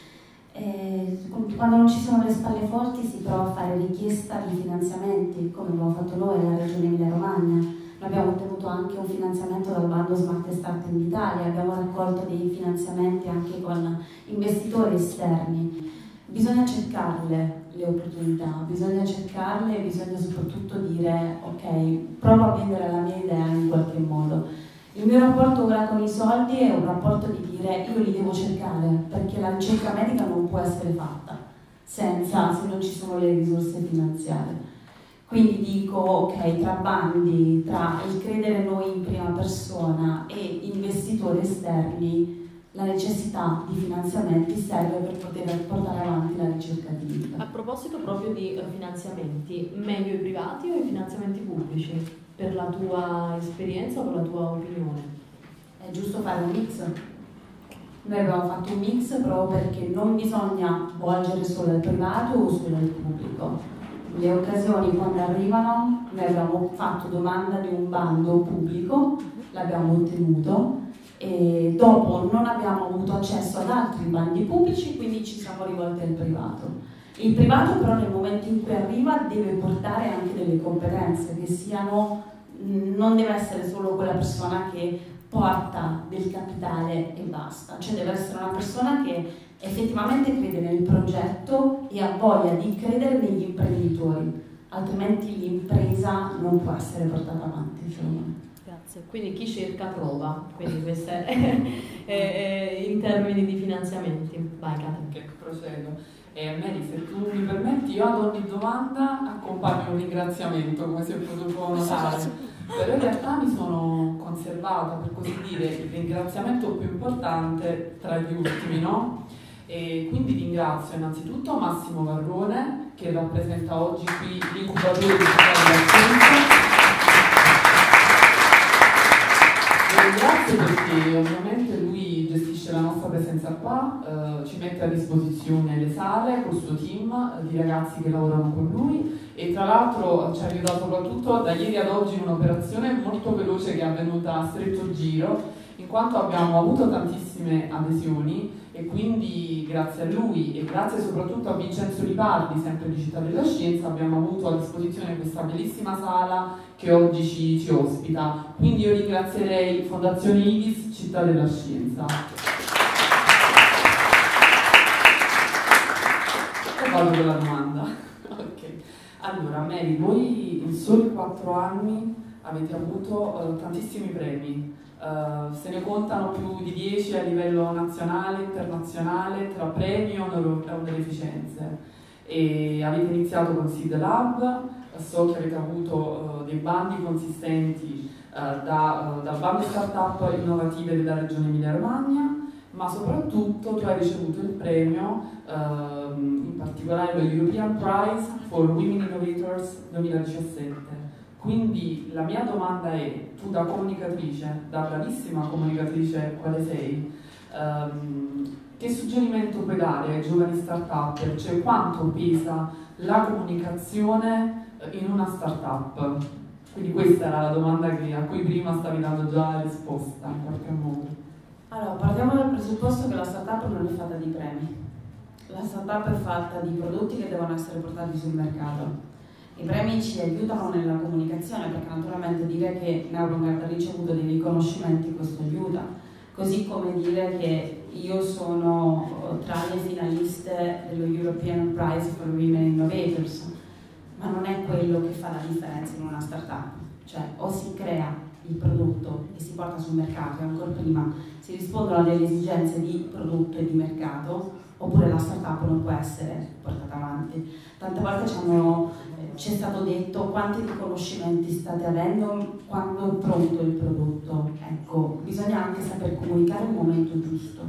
Quando non ci sono le spalle forti si prova a fare richiesta di finanziamenti, come abbiamo fatto noi alla Regione Emilia-Romagna. Noi abbiamo ottenuto anche un finanziamento dal bando Smart Startup Italia, abbiamo raccolto dei finanziamenti anche con investitori esterni. Bisogna cercarle le opportunità, bisogna cercarle e bisogna soprattutto dire ok, provo a vendere la mia idea in qualche modo. Il mio rapporto ora con i soldi è un rapporto di dire io li devo cercare, perché la ricerca medica non può essere fatta se non ci sono le risorse finanziarie. Quindi dico ok, tra bandi, tra il credere noi in prima persona e investitori esterni, la necessità di finanziamenti serve per poter portare avanti la ricerca clinica. A proposito proprio di finanziamenti, meglio i privati o i finanziamenti pubblici? Per la tua esperienza o per la tua opinione? È giusto fare un mix. Noi abbiamo fatto un mix proprio perché non bisogna volgere solo al privato o solo al pubblico. Le occasioni quando arrivano, noi abbiamo fatto domanda di un bando pubblico, l'abbiamo ottenuto e dopo non abbiamo avuto accesso ad altri bandi pubblici, quindi ci siamo rivolti al privato. Il privato però nel momento in cui arriva deve portare anche delle competenze che siano, non deve essere solo quella persona che porta del capitale e basta, cioè deve essere una persona che effettivamente crede nel progetto e ha voglia di credere negli imprenditori, altrimenti l'impresa non può essere portata avanti, secondo me. Grazie. Quindi chi cerca trova, quindi questo è in termini di finanziamenti. Vai Kate. Che procedo. Mary, se tu mi permetti, io ad ogni domanda accompagno un ringraziamento, come si è potuto notare. Però in realtà mi sono conservata, per così dire, il ringraziamento più importante tra gli ultimi, no? E quindi ringrazio innanzitutto Massimo Varrone, che rappresenta oggi qui l'incubatore di Scienza. Grazie perché ovviamente lui gestisce la nostra presenza qua, ci mette a disposizione le sale col suo team di ragazzi che lavorano con lui e tra l'altro ci ha aiutato soprattutto da ieri ad oggi in un'operazione molto veloce che è avvenuta a stretto giro, in quanto abbiamo avuto tantissime adesioni e quindi grazie a lui e grazie soprattutto a Vincenzo Lipardi, sempre di Città della Scienza, abbiamo avuto a disposizione questa bellissima sala che oggi ci ospita. Quindi io ringrazierei Fondazione IDIS Città della Scienza. E vado con la domanda. Ok. Allora, Mary, voi in soli 4 anni avete avuto tantissimi premi. Se ne contano più di 10 a livello nazionale, internazionale, tra premi e onorificenze. E avete iniziato con Seed Lab, so che avete avuto dei bandi consistenti dal bando Startup Innovative della Regione Emilia-Romagna, ma soprattutto tu hai ricevuto il premio, in particolare lo European Prize for Women Innovators 2017. Quindi la mia domanda è, tu da comunicatrice, da bravissima comunicatrice quale sei, che suggerimento puoi dare ai giovani start-up? Cioè quanto pesa la comunicazione in una start-up? Quindi questa era la domanda a cui prima stavi dando già risposta in qualche modo. Allora, partiamo dal presupposto che la start-up non è fatta di premi. La start-up è fatta di prodotti che devono essere portati sul mercato. I premi ci aiutano nella comunicazione perché naturalmente dire che Neuroguard ha ricevuto dei riconoscimenti questo aiuta, così come dire che io sono tra le finaliste dello European Prize for Women Innovators, ma non è quello che fa la differenza in una startup, cioè o si crea il prodotto e si porta sul mercato e ancora prima si rispondono a delle esigenze di prodotto e di mercato, oppure la startup non può essere portata avanti. Tante volte ci è stato detto quanti riconoscimenti state avendo quando è pronto il prodotto. Ecco, bisogna anche saper comunicare il momento giusto.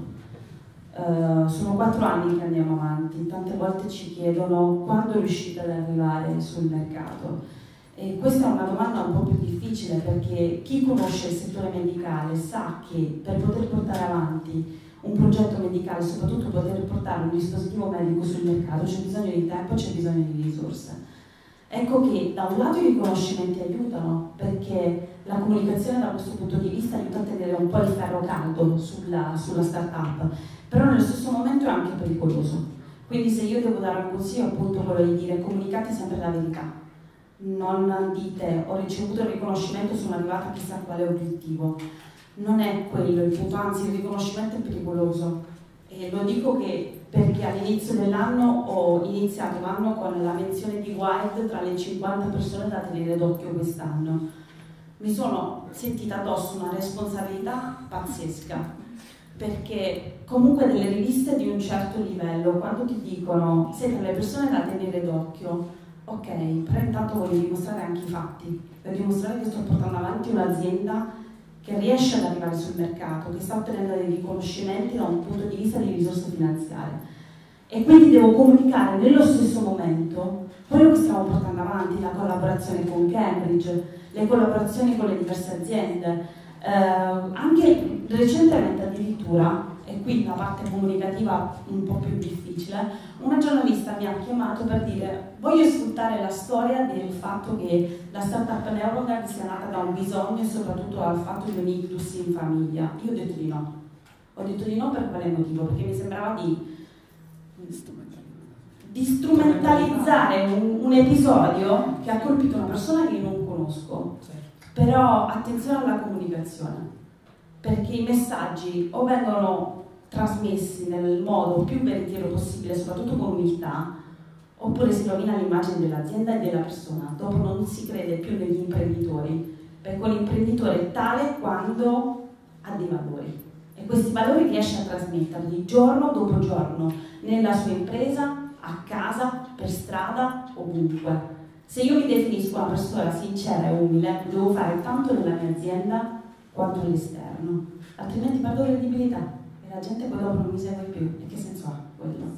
Sono 4 anni che andiamo avanti, tante volte ci chiedono quando riuscite ad arrivare sul mercato. E questa è una domanda un po' più difficile perché chi conosce il settore medicale sa che per poter portare avanti un progetto medicale, soprattutto poter portare un dispositivo medico sul mercato, c'è bisogno di tempo, c'è bisogno di risorse. Ecco che da un lato i riconoscimenti aiutano, perché la comunicazione da questo punto di vista aiuta a tenere un po' il ferro caldo sulla startup, però nello stesso momento è anche pericoloso. Quindi se io devo dare un consiglio, appunto quello di dire: comunicate sempre la verità, non dite ho ricevuto il riconoscimento, sono arrivata a chissà quale obiettivo. Non è quello il punto, anzi il riconoscimento è pericoloso. E lo dico perché all'inizio dell'anno ho iniziato l'anno con la menzione di Wild tra le 50 persone da tenere d'occhio quest'anno. Mi sono sentita addosso una responsabilità pazzesca, perché comunque delle riviste di un certo livello, quando ti dicono sei tra le persone da tenere d'occhio, ok, però intanto voglio dimostrare anche i fatti, per dimostrare che sto portando avanti un'azienda che riesce ad arrivare sul mercato, che sta ottenendo dei riconoscimenti da un punto di vista di risorse finanziarie. E quindi devo comunicare nello stesso momento quello che stiamo portando avanti, la collaborazione con Cambridge, le collaborazioni con le diverse aziende, anche recentemente addirittura, e qui la parte comunicativa un po' più difficile, una giornalista mi ha chiamato per dire: voglio sfruttare la storia del fatto che la startup Neuroguard sia nata da un bisogno e soprattutto dal fatto di un ictus in famiglia. Io ho detto di no. Ho detto di no per quale motivo? Perché mi sembrava di strumentalizzare un episodio che ha colpito una persona che io non conosco. Però attenzione alla comunicazione, perché i messaggi o vengono trasmessi nel modo più veritiero possibile, soprattutto con umiltà, oppure si rovina l'immagine dell'azienda e della persona. Dopo non si crede più negli imprenditori, perché un imprenditore è tale quando ha dei valori, e questi valori riesce a trasmetterli giorno dopo giorno, nella sua impresa, a casa, per strada, ovunque. Se io mi definisco una persona sincera e umile, devo fare tanto nella mia azienda quanto all'esterno, altrimenti perdo credibilità e la gente poi dopo non mi segue più. E che senso ha quello?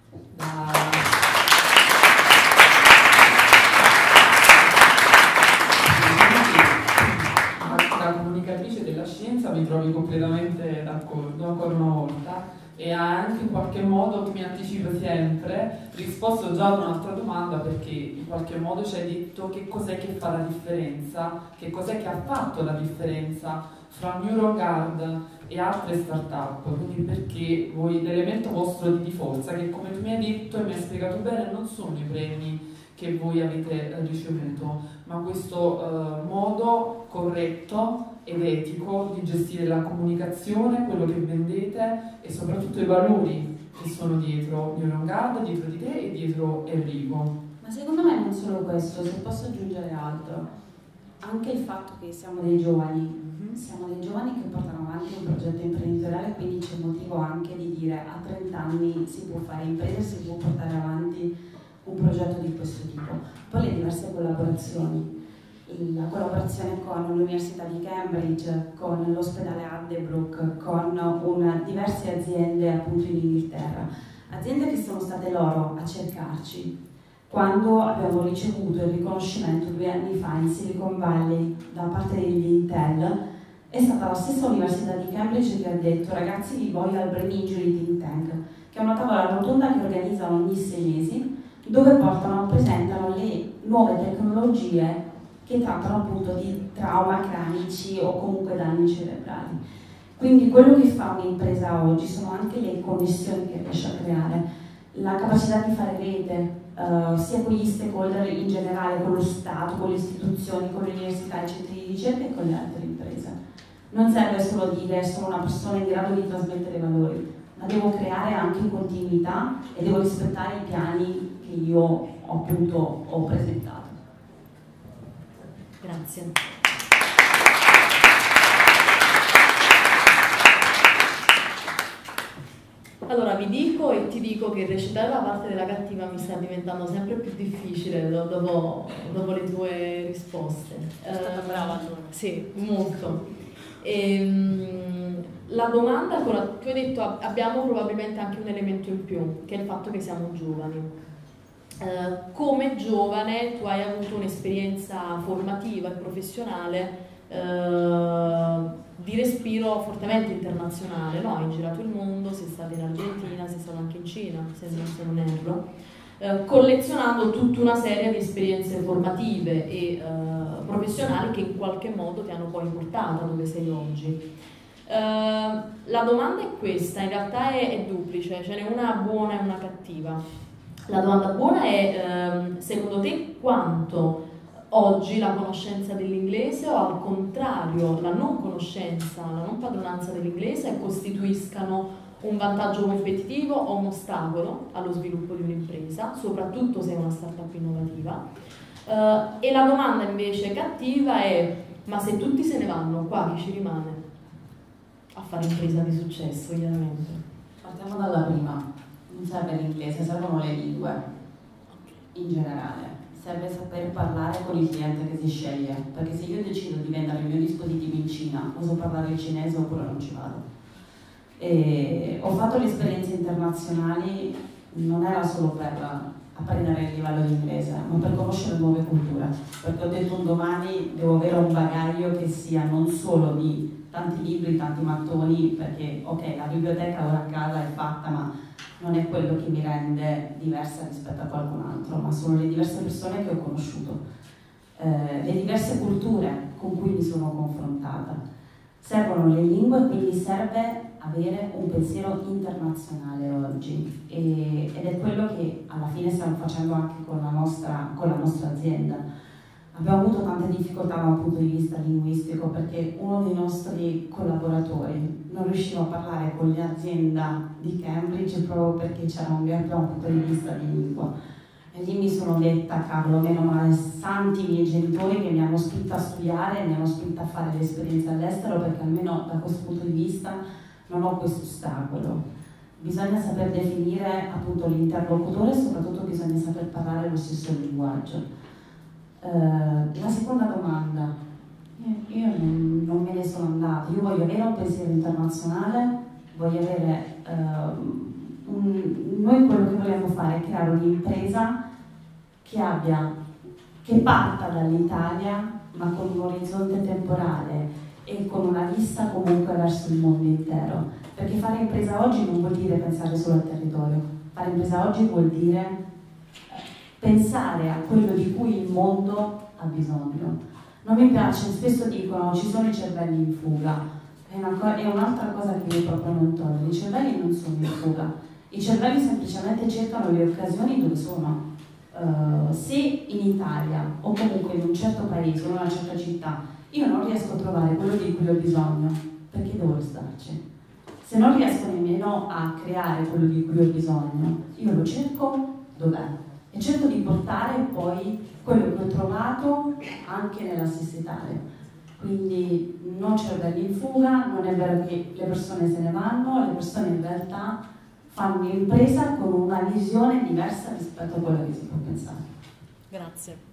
Da comunicatrice della scienza mi trovi completamente d'accordo, ancora una volta, e anche in qualche modo, mi anticipo sempre, risposto già ad un'altra domanda, perché in qualche modo ci hai detto che cos'è che fa la differenza, che cos'è che ha fatto la differenza fra Neuroguard e altre start-up, quindi perché voi l'elemento vostro di forza, che come tu mi hai detto e mi hai spiegato bene, non sono i premi che voi avete ricevuto, ma questo modo corretto ed etico di gestire la comunicazione, quello che vendete e soprattutto i valori che sono dietro Neuroguard, dietro di te e dietro Enrico. Ma secondo me non solo questo, se posso aggiungere altro, anche il fatto che siamo dei giovani che portano avanti un progetto imprenditoriale, quindi c'è motivo anche di dire a 30 anni si può fare impresa, si può portare avanti un progetto di questo tipo. Poi le diverse collaborazioni, la collaborazione con l'Università di Cambridge, con l'ospedale Addenbrooke, con diverse aziende appunto in Inghilterra, aziende che sono state loro a cercarci quando abbiamo ricevuto il riconoscimento 2 anni fa in Silicon Valley da parte degli Intel. È stata la stessa Università di Cambridge che ha detto: ragazzi, vi voglio al Brain Injury Think Tank, che è una tavola rotonda che organizzano ogni 6 mesi, dove presentano le nuove tecnologie che trattano appunto di trauma cranici o comunque danni cerebrali. Quindi quello che fa un'impresa oggi sono anche le connessioni che riesce a creare, la capacità di fare rete, sia con gli stakeholder in generale, con lo Stato, con le istituzioni, con le università, i centri di ricerca e con le altre imprese. Non serve solo dire sono una persona in grado di trasmettere valori, ma devo creare anche continuità e devo rispettare i piani che io appunto ho presentato. Grazie. Allora vi dico e ti dico che recitare la parte della cattiva mi sta diventando sempre più difficile dopo le tue risposte. È stata brava tu. Sì, molto. La domanda, tu hai detto abbiamo probabilmente anche un elemento in più, che è il fatto che siamo giovani. Come giovane tu hai avuto un'esperienza formativa e professionale di respiro fortemente internazionale, no? Hai girato il mondo, sei stato in Argentina, sei stato anche in Cina, se non erro. collezionando tutta una serie di esperienze formative e professionali che in qualche modo ti hanno poi portato dove sei oggi. La domanda è questa, in realtà è duplice, ce n'è una buona e una cattiva. La domanda buona è, secondo te, quanto oggi la conoscenza dell'inglese o al contrario la non conoscenza, la non padronanza dell'inglese costituiscano un vantaggio competitivo o un ostacolo allo sviluppo di un'impresa, soprattutto se è una startup innovativa? E la domanda invece cattiva è: ma se tutti se ne vanno, qua chi ci rimane a fare impresa di successo, chiaramente? Partiamo dalla prima. Non serve l'inglese, servono le lingue in generale. Serve saper parlare con il cliente che si sceglie, perché se io decido di vendere il mio dispositivo in Cina, non so parlare il cinese oppure non ci vado. E ho fatto le esperienze internazionali, non era solo per apprendere il livello di inglese, ma per conoscere nuove culture, perché ho detto un domani devo avere un bagaglio che sia non solo di tanti libri, tanti mattoni, perché ok, la biblioteca ora a casa è fatta, ma non è quello che mi rende diversa rispetto a qualcun altro, ma sono le diverse persone che ho conosciuto, le diverse culture con cui mi sono confrontata. Servono le lingue, quindi serve avere un pensiero internazionale oggi ed è quello che alla fine stiamo facendo anche con la nostra azienda. Abbiamo avuto tante difficoltà da un punto di vista linguistico perché uno dei nostri collaboratori non riusciva a parlare con l'azienda di Cambridge proprio perché c'era un punto di vista di lingua. E lì mi sono detta, cavolo, meno male, santi i miei genitori che mi hanno spinta a studiare, mi hanno spinta a fare le esperienze all'estero perché almeno da questo punto di vista non ho questo ostacolo. Bisogna saper definire appunto l'interlocutore e soprattutto bisogna saper parlare lo stesso linguaggio. La seconda domanda, io non me ne sono andata, io voglio avere un pensiero internazionale, voglio avere, noi quello che vogliamo fare è creare un'impresa che parta dall'Italia ma con un orizzonte temporale e con una vista comunque verso il mondo intero, perché fare impresa oggi non vuol dire pensare solo al territorio, fare impresa oggi vuol dire pensare a quello di cui il mondo ha bisogno. Non mi piace, spesso dicono ci sono i cervelli in fuga, è un'altra cosa che io proprio non tollero, i cervelli non sono in fuga, i cervelli semplicemente cercano le occasioni dove sono. Se in Italia o comunque in un certo paese o in una certa città io non riesco a trovare quello di cui ho bisogno, perché devo restarci? Se non riesco nemmeno a creare quello di cui ho bisogno, io lo cerco dov'è? E cerco di portare poi quello che ho trovato anche nella stessa Italia. Quindi non cervelli in fuga, non è vero che le persone se ne vanno, le persone in realtà fanno un'impresa con una visione diversa rispetto a quella che si può pensare. Grazie.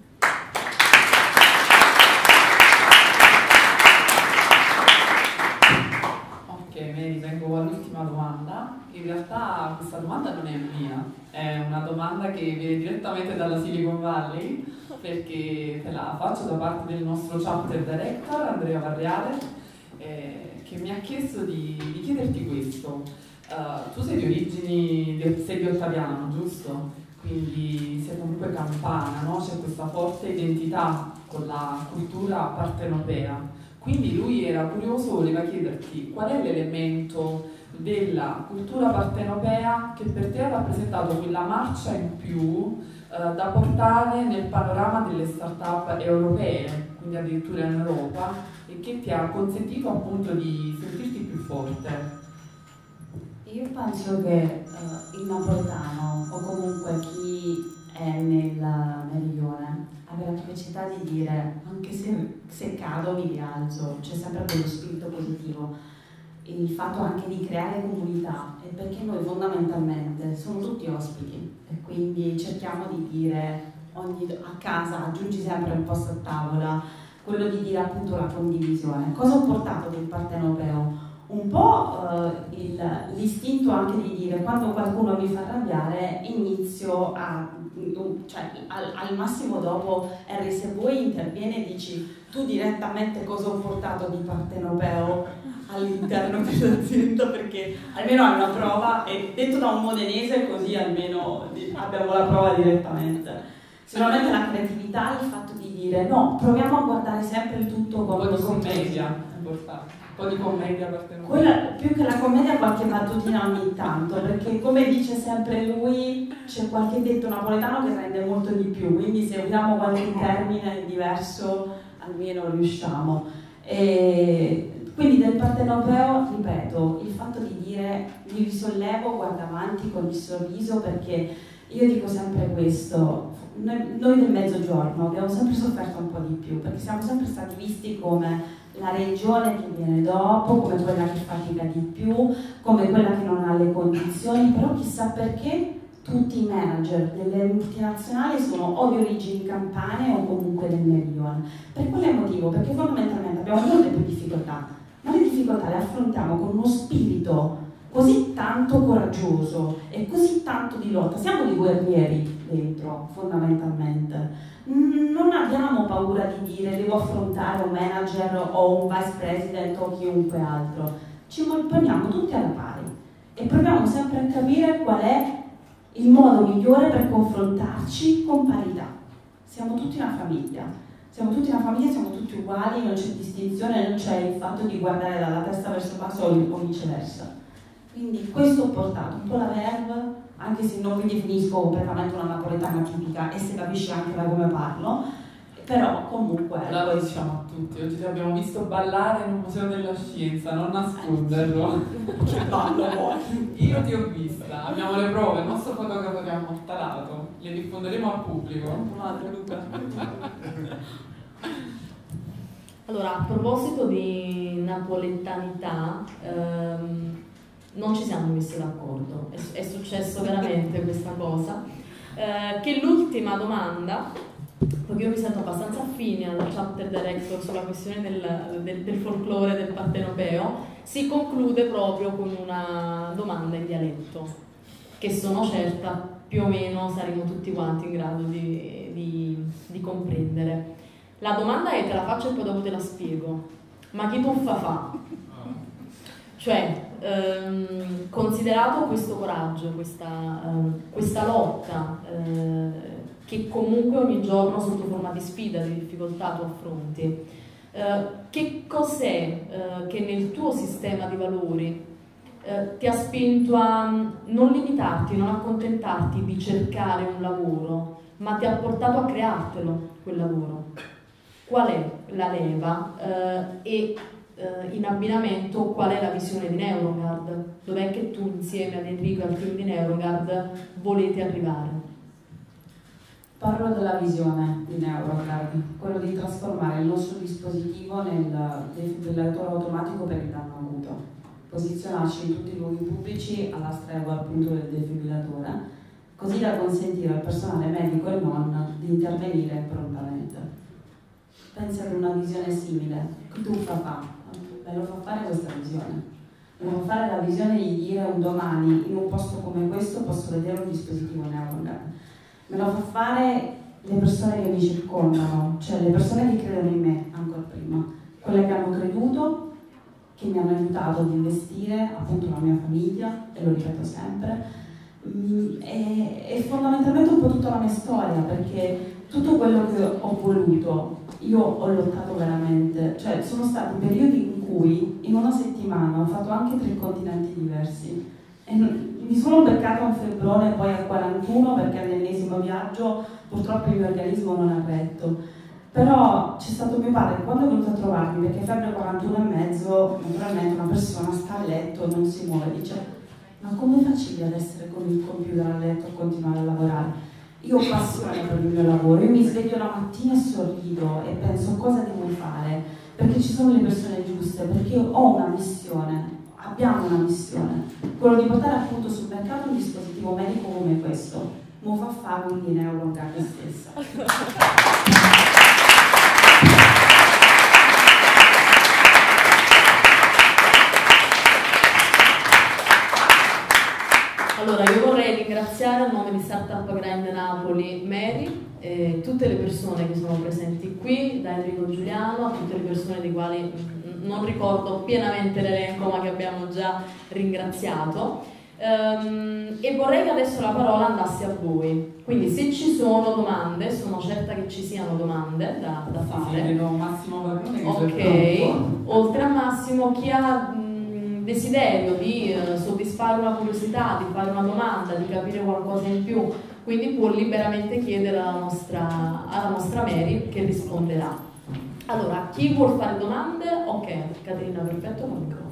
Me ritengo all'ultima domanda. In realtà questa domanda non è mia, è una domanda che viene direttamente dalla Silicon Valley, perché te la faccio da parte del nostro chapter director Andrea Varriale, che mi ha chiesto di chiederti questo. Tu sei di origini, sei di Ottaviano, giusto? Quindi sei comunque campana, no? C'è questa forte identità con la cultura partenopea. Quindi lui era curioso, voleva chiederti qual è l'elemento della cultura partenopea che per te ha rappresentato quella marcia in più da portare nel panorama delle start-up europee, quindi addirittura in Europa, e che ti ha consentito appunto di sentirti più forte. Io penso che il napoletano o comunque chi è nel meridione avere la capacità di dire anche se cado mi rialzo, c'è sempre quello spirito positivo, il fatto anche di creare comunità, e perché noi fondamentalmente siamo tutti ospiti e quindi cerchiamo di dire a casa aggiungi sempre un posto a tavola, quello di dire appunto la condivisione. Cosa ho portato del partenopeo? un po' l'istinto anche di dire quando qualcuno mi fa arrabbiare inizio al massimo dopo Henry, se vuoi interviene e dici tu direttamente cosa ho portato di partenopeo all'interno dell'azienda, perché almeno hai una prova, e detto da un modenese così almeno abbiamo la prova direttamente. Sicuramente la creatività, il fatto di dire no, proviamo a guardare sempre il tutto con un po' di commedia, importante. Un po' di commedia più che la commedia, qualche battutina ogni tanto, perché come dice sempre lui c'è qualche detto napoletano che rende molto di più, quindi se usiamo qualche termine diverso almeno riusciamo. Quindi del partenopeo, ripeto, il fatto di dire mi risollevo, guarda avanti con il sorriso, perché io dico sempre questo, noi del Mezzogiorno abbiamo sempre sofferto un po' di più, perché siamo sempre stati visti come la regione che viene dopo, come quella che fatica di più, come quella che non ha le condizioni, però chissà perché tutti i manager delle multinazionali sono o di origini campane o comunque del meridione. Per quale motivo? Perché fondamentalmente abbiamo molte più difficoltà, ma le difficoltà le affrontiamo con uno spirito così tanto coraggioso e così tanto di lotta. Siamo dei guerrieri dentro, fondamentalmente. Non abbiamo paura di dire devo affrontare un manager o un vice president o chiunque altro. Ci poniamo tutti alla pari e proviamo sempre a capire qual è il modo migliore per confrontarci con parità. Siamo tutti una famiglia, siamo tutti uguali, non c'è distinzione, non c'è il fatto di guardare dalla testa verso il basso o viceversa. Quindi questo ho portato un po' la verve, anche se non mi definisco completamente una napoletana tipica e si capisce anche da come parlo, però comunque... Allora lo diciamo a tutti, oggi ti abbiamo visto ballare in un museo della scienza, non nasconderlo. Che ballo vuoi? Io ti ho vista, abbiamo le prove, il nostro fotografo ti ha mortalato, le diffonderemo al pubblico. Allora, a proposito di napoletanità, non ci siamo messi d'accordo, è successo veramente questa cosa, che l'ultima domanda, perché io mi sento abbastanza affine al chapter director sulla questione del folklore del partenopeo, si conclude proprio con una domanda in dialetto, che sono certa più o meno saremo tutti quanti in grado di comprendere. La domanda è, te la faccio e poi dopo te la spiego, ma chi tuffa fa? Cioè, considerato questo coraggio, questa lotta che comunque ogni giorno sotto forma di sfida, di difficoltà tu affronti, che cos'è che nel tuo sistema di valori ti ha spinto a non limitarti, non accontentarti di cercare un lavoro, ma ti ha portato a creartelo quel lavoro? Qual è la leva e in abbinamento qual è la visione di Neurogard? Dov'è che tu insieme ad Enrico e al team di Neurogard volete arrivare? Parlo della visione di Neurogard, quello di trasformare il nostro dispositivo nel defibrillatore automatico per il danno avuto, posizionarci in tutti i luoghi pubblici alla stregua appunto del defibrillatore, così da consentire al personale medico e non di intervenire prontamente. Pensa ad una visione simile, che tu fa, me lo fa fare questa visione, me lo fa fare la visione di dire un domani in un posto come questo posso vedere un dispositivo Neurogard, me lo fa fare le persone che mi circondano, cioè le persone che credono in me ancora prima, quelle che hanno creduto, che mi hanno aiutato ad investire, appunto la mia famiglia, e lo ripeto sempre, è fondamentalmente un po' tutta la mia storia, perché tutto quello che ho voluto, io ho lottato veramente, cioè sono stati periodi in cui in una settimana ho fatto anche 3 continenti diversi e mi sono beccata un febbrone poi a 41 perché all'ennesimo viaggio purtroppo il mio organismo non ha retto, però c'è stato mio padre quando è venuto a trovarmi, perché febbre 41 e mezzo, naturalmente una persona sta a letto, non si muove, dice ma come facevi ad essere con il computer a letto a continuare a lavorare? Io ho passione per il mio lavoro, io mi sveglio la mattina e sorrido e penso cosa devo fare, perché ci sono le persone giuste, perché io ho una missione, abbiamo una missione, quello di portare appunto sul mercato un dispositivo medico come questo, mo fa fare quindi Neurogard stessa. Startup Grind Napoli, Mary, e tutte le persone che sono presenti qui, da Enrico Giuliano a tutte le persone di quali non ricordo pienamente l'elenco ma che abbiamo già ringraziato. E vorrei che adesso la parola andasse a voi, quindi se ci sono domande, sono certa che ci siano domande da fare. Sì, Massimo Varrone, ok, oltre a Massimo, chi ha desiderio di soddisfare una curiosità, di fare una domanda, di capire qualcosa in più, quindi può liberamente chiedere alla nostra Mary, che risponderà. Allora, chi vuol fare domande? Ok, Caterina, perfetto, con il microfono.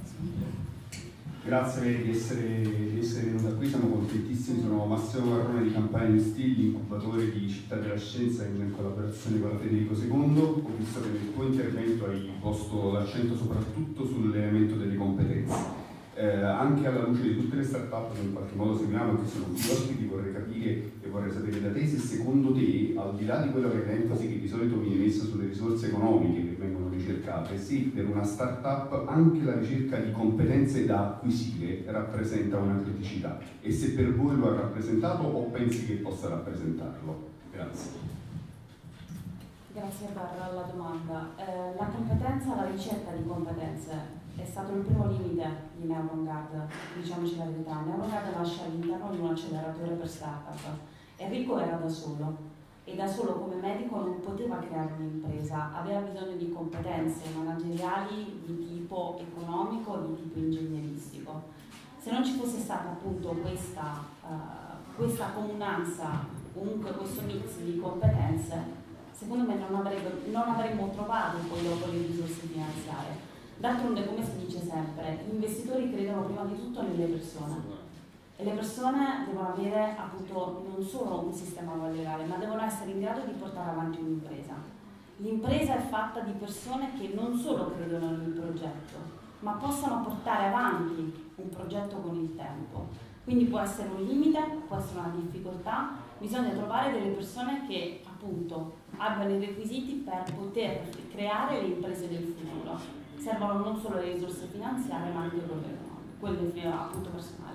Grazie di essere venuta qui, siamo contentissimi. Sono Massimo Varrone di Campania New Steel, incubatore di Città della Scienza in collaborazione con la Federico II. Ho visto che nel tuo intervento hai posto l'accento soprattutto sull'elemento delle competenze. Anche alla luce di tutte le start-up che in qualche modo seguiamo e che sono qui ospiti, vorrei capire e vorrei sapere da te se secondo te, al di là di quello che è l'enfasi che di solito viene messa sulle risorse economiche che vengono ricercate, se per una start-up anche la ricerca di competenze da acquisire rappresenta una criticità e se per voi lo ha rappresentato o pensi che possa rappresentarlo? Grazie. Grazie per la domanda. La competenza, la ricerca di competenze è stato il primo limite di Neurongard, diciamoci la verità. Neurongard nasce all'interno di un acceleratore per startup. Enrico era da solo e da solo come medico non poteva creare un'impresa, aveva bisogno di competenze manageriali di tipo economico, di tipo ingegneristico. Se non ci fosse stata appunto questa comunanza, comunque questo mix di competenze, secondo me non avremmo trovato poi dopo le risorse finanziarie. D'altronde, come si dice sempre, gli investitori credono prima di tutto nelle persone e le persone devono avere appunto non solo un sistema valoriale, ma devono essere in grado di portare avanti un'impresa. L'impresa è fatta di persone che non solo credono nel progetto, ma possano portare avanti un progetto con il tempo. Quindi può essere un limite, può essere una difficoltà, bisogna trovare delle persone che appunto abbiano i requisiti per poter creare le imprese del futuro. Servono non solo le risorse finanziarie ma anche quelle appunto personali.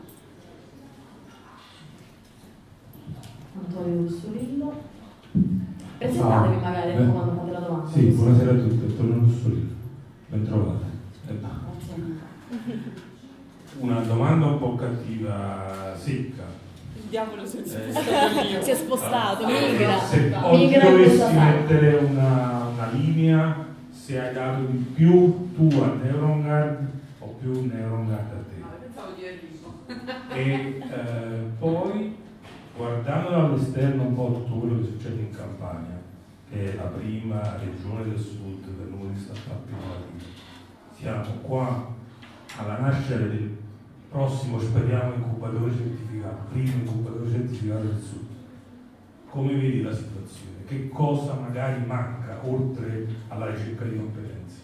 Antonio Russolillo. Presentatevi magari quando fate la domanda. Sì, buonasera a tutti, Antonio Russolillo. Ben trovate. Grazie. Una domanda un po' cattiva, secca. Il diavolo si è spostato. Migra. Se oggi dovessi mettere una linea, se hai dato di più tu a Neurongard o più Neurongard a te. Pensavo di Enrico. E poi, guardando dall'esterno un po' tutto quello che succede in Campania, che è la prima regione del sud per numero di start-up innovativi, siamo qua alla nascere del prossimo, speriamo, incubatore certificato, primo incubatore certificato del sud. Come vedi la situazione? Che cosa magari manca oltre alla ricerca di competenze?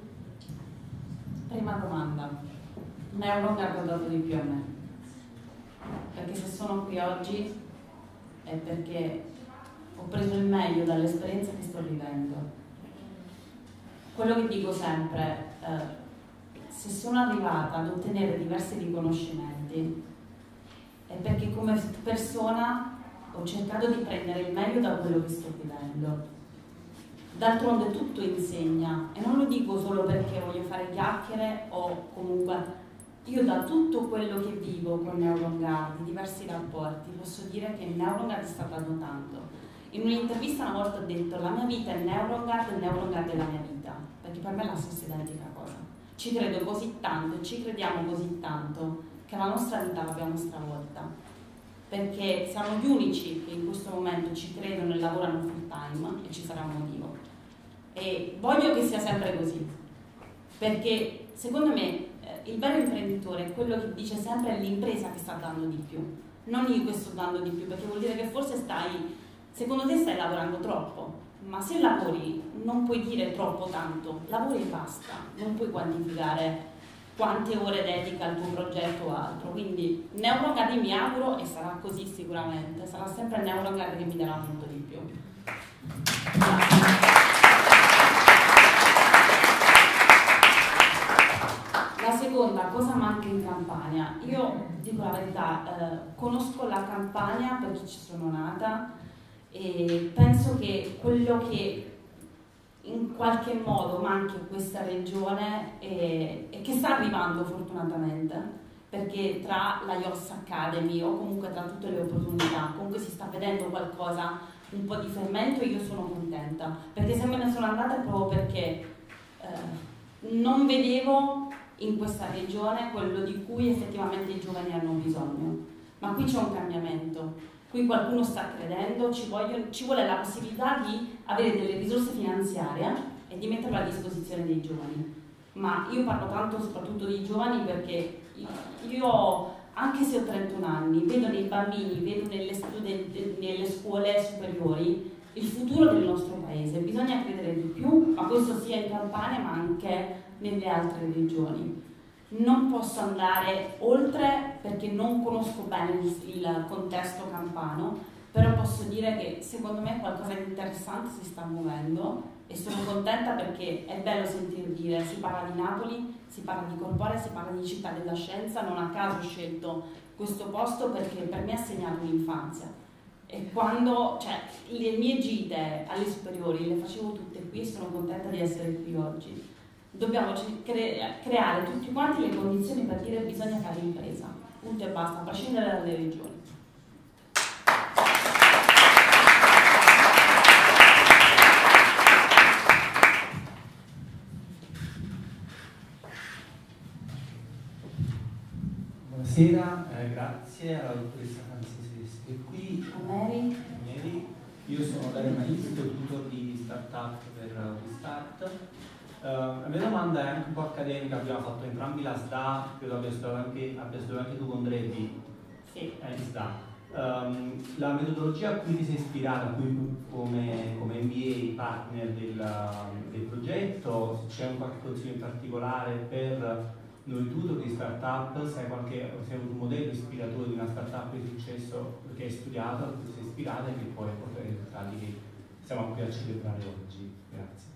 Prima domanda. Neurongard ha dato di più a me. Perché se sono qui oggi è perché ho preso il meglio dall'esperienza che sto vivendo. Quello che dico sempre, se sono arrivata ad ottenere diversi riconoscimenti è perché come persona ho cercato di prendere il meglio da quello che sto vivendo. D'altronde tutto insegna e non lo dico solo perché voglio fare chiacchiere o comunque io da tutto quello che vivo con Neurongard, di diversi rapporti, posso dire che Neurongard sta dando tanto. In un'intervista una volta ho detto la mia vita è Neurongard e Neurongard è la mia vita, perché per me è la stessa identica cosa. Ci credo così tanto e ci crediamo così tanto che la nostra vita l'abbiamo stravolta. Perché siamo gli unici che in questo momento ci credono e lavorano full time e ci sarà un motivo. E voglio che sia sempre così, perché secondo me il vero imprenditore è quello che dice sempre è l'impresa che sta dando di più, non io che sto dando di più, perché vuol dire che forse secondo te stai lavorando troppo, ma se lavori non puoi dire troppo tanto, lavori e basta, non puoi quantificare quante ore dedica al tuo progetto o altro. Quindi Neurongard mi auguro, e sarà così sicuramente, sarà sempre Neurongard che mi darà molto di più. La seconda, cosa manca in Campania? Campania. Io dico la verità, conosco la Campania perché ci sono nata e penso che quello che in qualche modo manca in questa regione e che sta arrivando fortunatamente, perché tra la IOS Academy o comunque tra tutte le opportunità comunque si sta vedendo qualcosa, un po' di fermento, e io sono contenta, perché se me ne sono andata è proprio perché non vedevo in questa regione quello di cui effettivamente i giovani hanno bisogno. Ma qui c'è un cambiamento, qui qualcuno sta credendo, ci vuole la possibilità di avere delle risorse finanziarie e di metterle a disposizione dei giovani. Ma io parlo tanto soprattutto dei giovani perché io, anche se ho 31 anni, vedo nei bambini, vedo nelle scuole superiori il futuro del nostro paese. Bisogna credere di più, ma questo sia in Campania ma anche nelle altre regioni. Non posso andare oltre perché non conosco bene il contesto campano, però posso dire che secondo me qualcosa di interessante si sta muovendo e sono contenta perché è bello sentir dire, si parla di Napoli, si parla di Corpora, si parla di città della scienza. Non a caso ho scelto questo posto perché per me ha segnato l'infanzia. E quando, le mie gite alle superiori le facevo tutte qui e sono contenta di essere qui oggi. Dobbiamo creare tutti quanti le condizioni per dire che bisogna fare impresa, punto e basta, a prescindere dalle regioni. Buonasera, grazie alla dottoressa Francese di essere qui. Mary. Io sono Dario Maestro, tutor di startup per WeStart. La mia domanda è anche un po' accademica, abbiamo fatto entrambi la SDA, credo abbia studiato anche tu con Drevi. Sì. SDA. La metodologia a cui ti sei ispirata, a cui come MBA partner del progetto, se c'è un qualche consiglio in particolare per noi tutor di startup, se hai avuto un modello ispiratore di una startup di successo che hai studiato, a cui sei ispirata e che poi porta ai risultati che siamo qui a celebrare oggi. Grazie.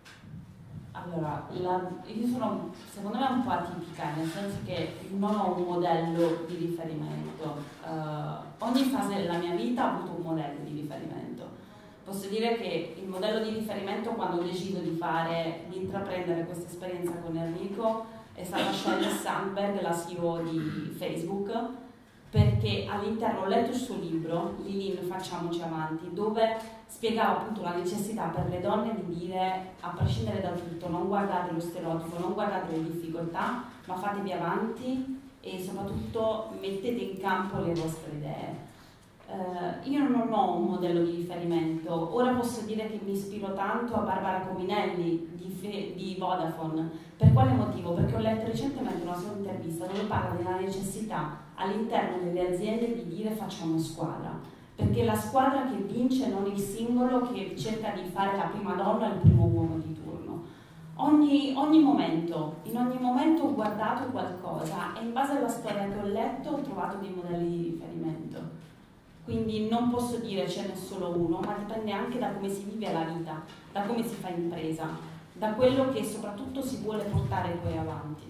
Allora, io sono secondo me un po' atipica, nel senso che non ho un modello di riferimento. Ogni fase della mia vita ha avuto un modello di riferimento. Posso dire che il modello di riferimento, quando ho deciso di intraprendere questa esperienza con Enrico, è stata Sheryl Sandberg, la CEO di Facebook, perché all'interno ho letto il suo libro, Lilin Facciamoci Avanti, dove spiegava appunto la necessità per le donne di dire, a prescindere da tutto, non guardate lo stereotipo, non guardate le difficoltà, ma fatevi avanti e soprattutto mettete in campo le vostre idee. Io non ho un modello di riferimento. Ora posso dire che mi ispiro tanto a Barbara Cominelli di Vodafone. Per quale motivo? Perché ho letto recentemente una sua intervista dove parla della necessità all'interno delle aziende di dire facciamo squadra, perché la squadra che vince, non il singolo che cerca di fare la prima donna e il primo uomo di turno. In ogni momento ho guardato qualcosa e in base alla storia che ho letto ho trovato dei modelli di riferimento. Quindi non posso dire ce n'è solo uno, ma dipende anche da come si vive la vita, da come si fa impresa, da quello che soprattutto si vuole portare poi avanti.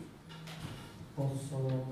Posso?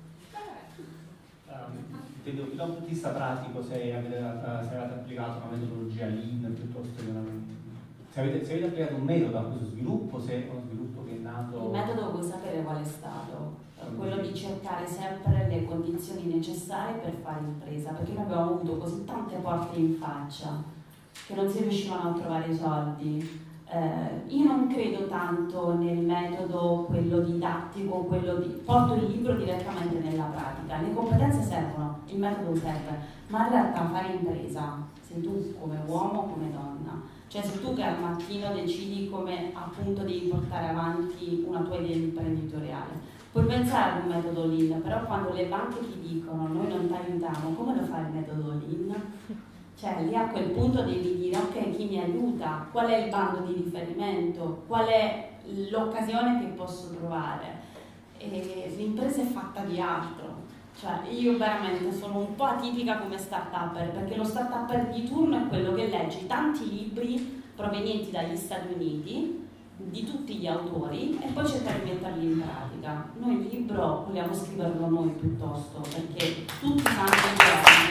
Da un punto di vista pratico, se avete applicato una metodologia Lean piuttosto che se avete applicato un metodo a questo sviluppo, se è uno sviluppo che è nato... Il metodo vuoi sapere qual è stato? Quello di cercare sempre le condizioni necessarie per fare impresa, perché noi abbiamo avuto così tante porte in faccia che non si riuscivano a trovare i soldi. Io non credo tanto nel metodo, quello didattico, porto il libro direttamente nella pratica. Le competenze servono, il metodo serve, ma in realtà fare impresa sei tu come uomo o come donna. Cioè sei tu che al mattino decidi come appunto devi portare avanti una tua idea imprenditoriale. Puoi pensare ad un metodo Lean, però quando le banche ti dicono noi non ti aiutiamo, come lo fai il metodo Lean? Cioè lì a quel punto devi dire ok, chi mi aiuta? Qual è il bando di riferimento? Qual è l'occasione che posso trovare? E l'impresa è fatta di altro. Cioè io veramente sono un po' atipica come start-upper, perché lo start-upper di turno è quello che legge tanti libri provenienti dagli Stati Uniti, di tutti gli autori e poi cercare di metterli in pratica. Noi il libro vogliamo scriverlo noi piuttosto, perché tutti i santi giorni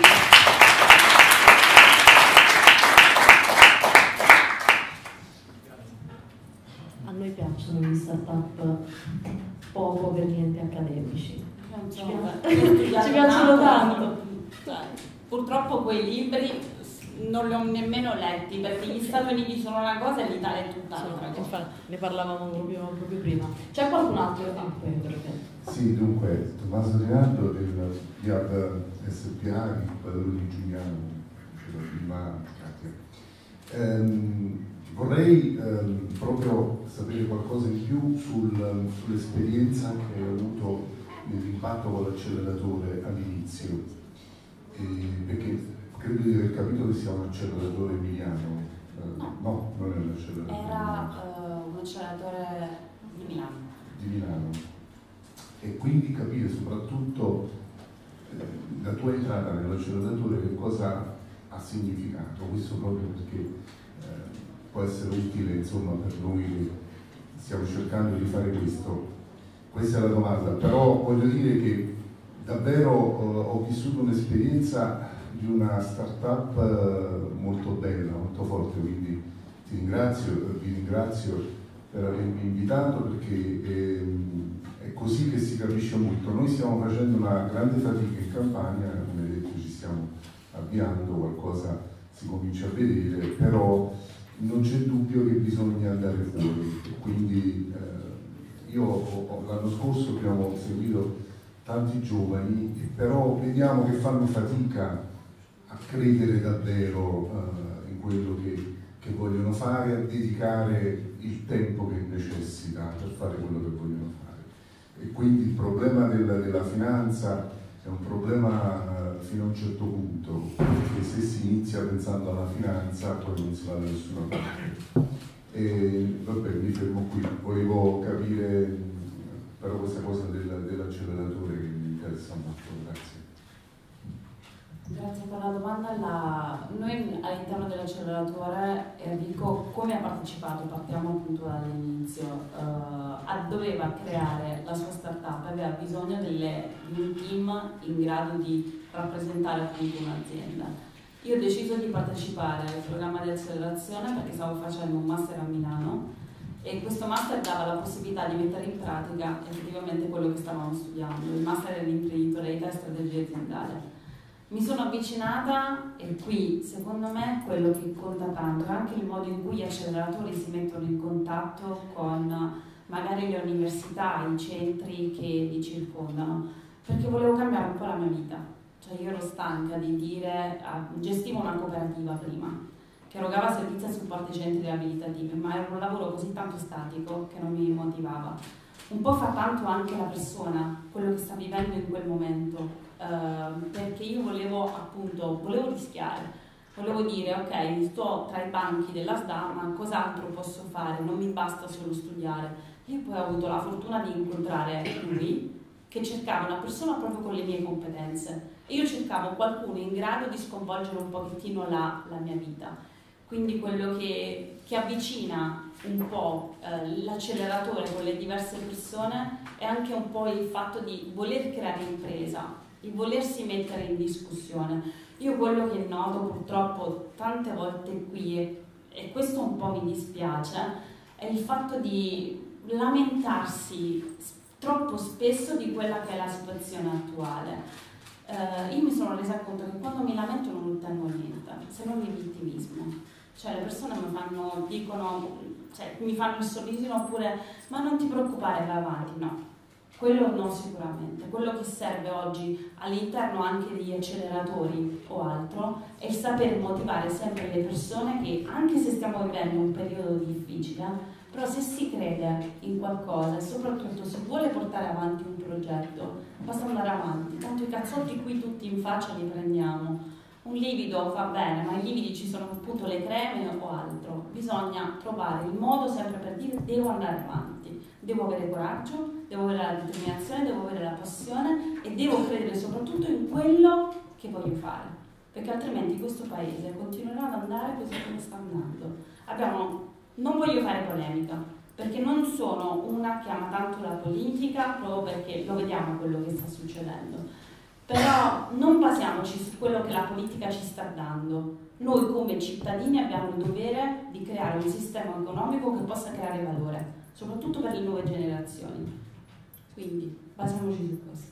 a noi piacciono gli startup poco per niente accademici. Ci piacciono tanto. Purtroppo quei libri non li ho nemmeno letti, perché gli Stati Uniti sono una cosa e l'Italia è tutt'altra cosa. Ne parlavamo proprio prima. C'è qualcun altro? Sì, dunque, Tommaso Rinaldo del IAB SPA, incubatore di Giuliano, dicevo prima Katia. Vorrei proprio sapere qualcosa in più sull'esperienza che hai avuto nell'impatto con l'acceleratore all'inizio, perché credo di aver capito che sia un acceleratore emiliano. No, non è un acceleratore. Era un acceleratore di Milano. Di Milano. E quindi capire soprattutto la tua entrata nell'acceleratore che cosa ha significato, questo proprio perché può essere utile, insomma, per noi che stiamo cercando di fare questo. Questa è la domanda, però voglio dire che davvero ho vissuto un'esperienza di una startup molto bella, molto forte, quindi vi ringrazio per avermi invitato, perché è così che si capisce molto. Noi stiamo facendo una grande fatica in Campania, come detto ci stiamo avviando, qualcosa si comincia a vedere, però non c'è dubbio che bisogna andare fuori. Quindi l'anno scorso abbiamo seguito tanti giovani, però vediamo che fanno fatica a credere davvero in quello che vogliono fare, a dedicare il tempo che necessita per fare quello che vogliono fare. E quindi il problema della finanza è un problema fino a un certo punto, perché se si inizia pensando alla finanza poi non si va da nessuna parte. E vabbè, mi fermo qui, volevo capire però questa cosa dell'acceleratore che mi interessa molto, grazie. Grazie per la domanda. Noi all'interno dell'acceleratore, Enrico, come ha partecipato? Partiamo appunto dall'inizio. Doveva creare la sua startup, aveva bisogno di un team in grado di rappresentare appunto un'azienda. Io ho deciso di partecipare al programma di accelerazione perché stavo facendo un master a Milano e questo master dava la possibilità di mettere in pratica effettivamente quello che stavamo studiando. Il master di imprenditorialità e strategia aziendale. Mi sono avvicinata e qui secondo me quello che conta tanto è anche il modo in cui gli acceleratori si mettono in contatto con magari le università, i centri che li circondano, perché volevo cambiare un po' la mia vita. Cioè io ero stanca di dire, gestivo una cooperativa prima che erogava servizi a supporto ai centri riabilitativi, ma era un lavoro così tanto statico che non mi motivava. Un po' fa tanto anche la persona, quello che sta vivendo in quel momento. Perché io volevo rischiare, volevo dire ok, sto tra i banchi della SDA, cos'altro posso fare, non mi basta solo studiare. Io poi ho avuto la fortuna di incontrare lui che cercava una persona proprio con le mie competenze e io cercavo qualcuno in grado di sconvolgere un pochettino la mia vita, quindi quello che avvicina un po' l'acceleratore con le diverse persone è anche un po' il fatto di voler creare impresa, di volersi mettere in discussione. Io quello che noto purtroppo tante volte qui, e questo un po' mi dispiace, è il fatto di lamentarsi troppo spesso di quella che è la situazione attuale. Io mi sono resa conto che quando mi lamento non ottengo niente, se non il vittimismo. Cioè le persone mi fanno il sorrisino oppure ma non ti preoccupare, vai avanti, no. Quello no, sicuramente. Quello che serve oggi all'interno anche degli acceleratori o altro è il saper motivare sempre le persone che, anche se stiamo vivendo un periodo difficile, però se si crede in qualcosa e soprattutto si vuole portare avanti un progetto, basta andare avanti. Tanto i cazzotti qui tutti in faccia li prendiamo. Un livido va bene, ma i lividi ci sono appunto le creme o altro. Bisogna trovare il modo sempre per dire devo andare avanti, devo avere coraggio, devo avere la determinazione, devo avere la passione e devo credere soprattutto in quello che voglio fare, perché altrimenti questo paese continuerà ad andare così come sta andando. Non voglio fare polemica, perché non sono una che ama tanto la politica, proprio perché lo vediamo quello che sta succedendo, però non basiamoci su quello che la politica ci sta dando. Noi come cittadini abbiamo il dovere di creare un sistema economico che possa creare valore, soprattutto per le nuove generazioni. Quindi basiamoci su questo.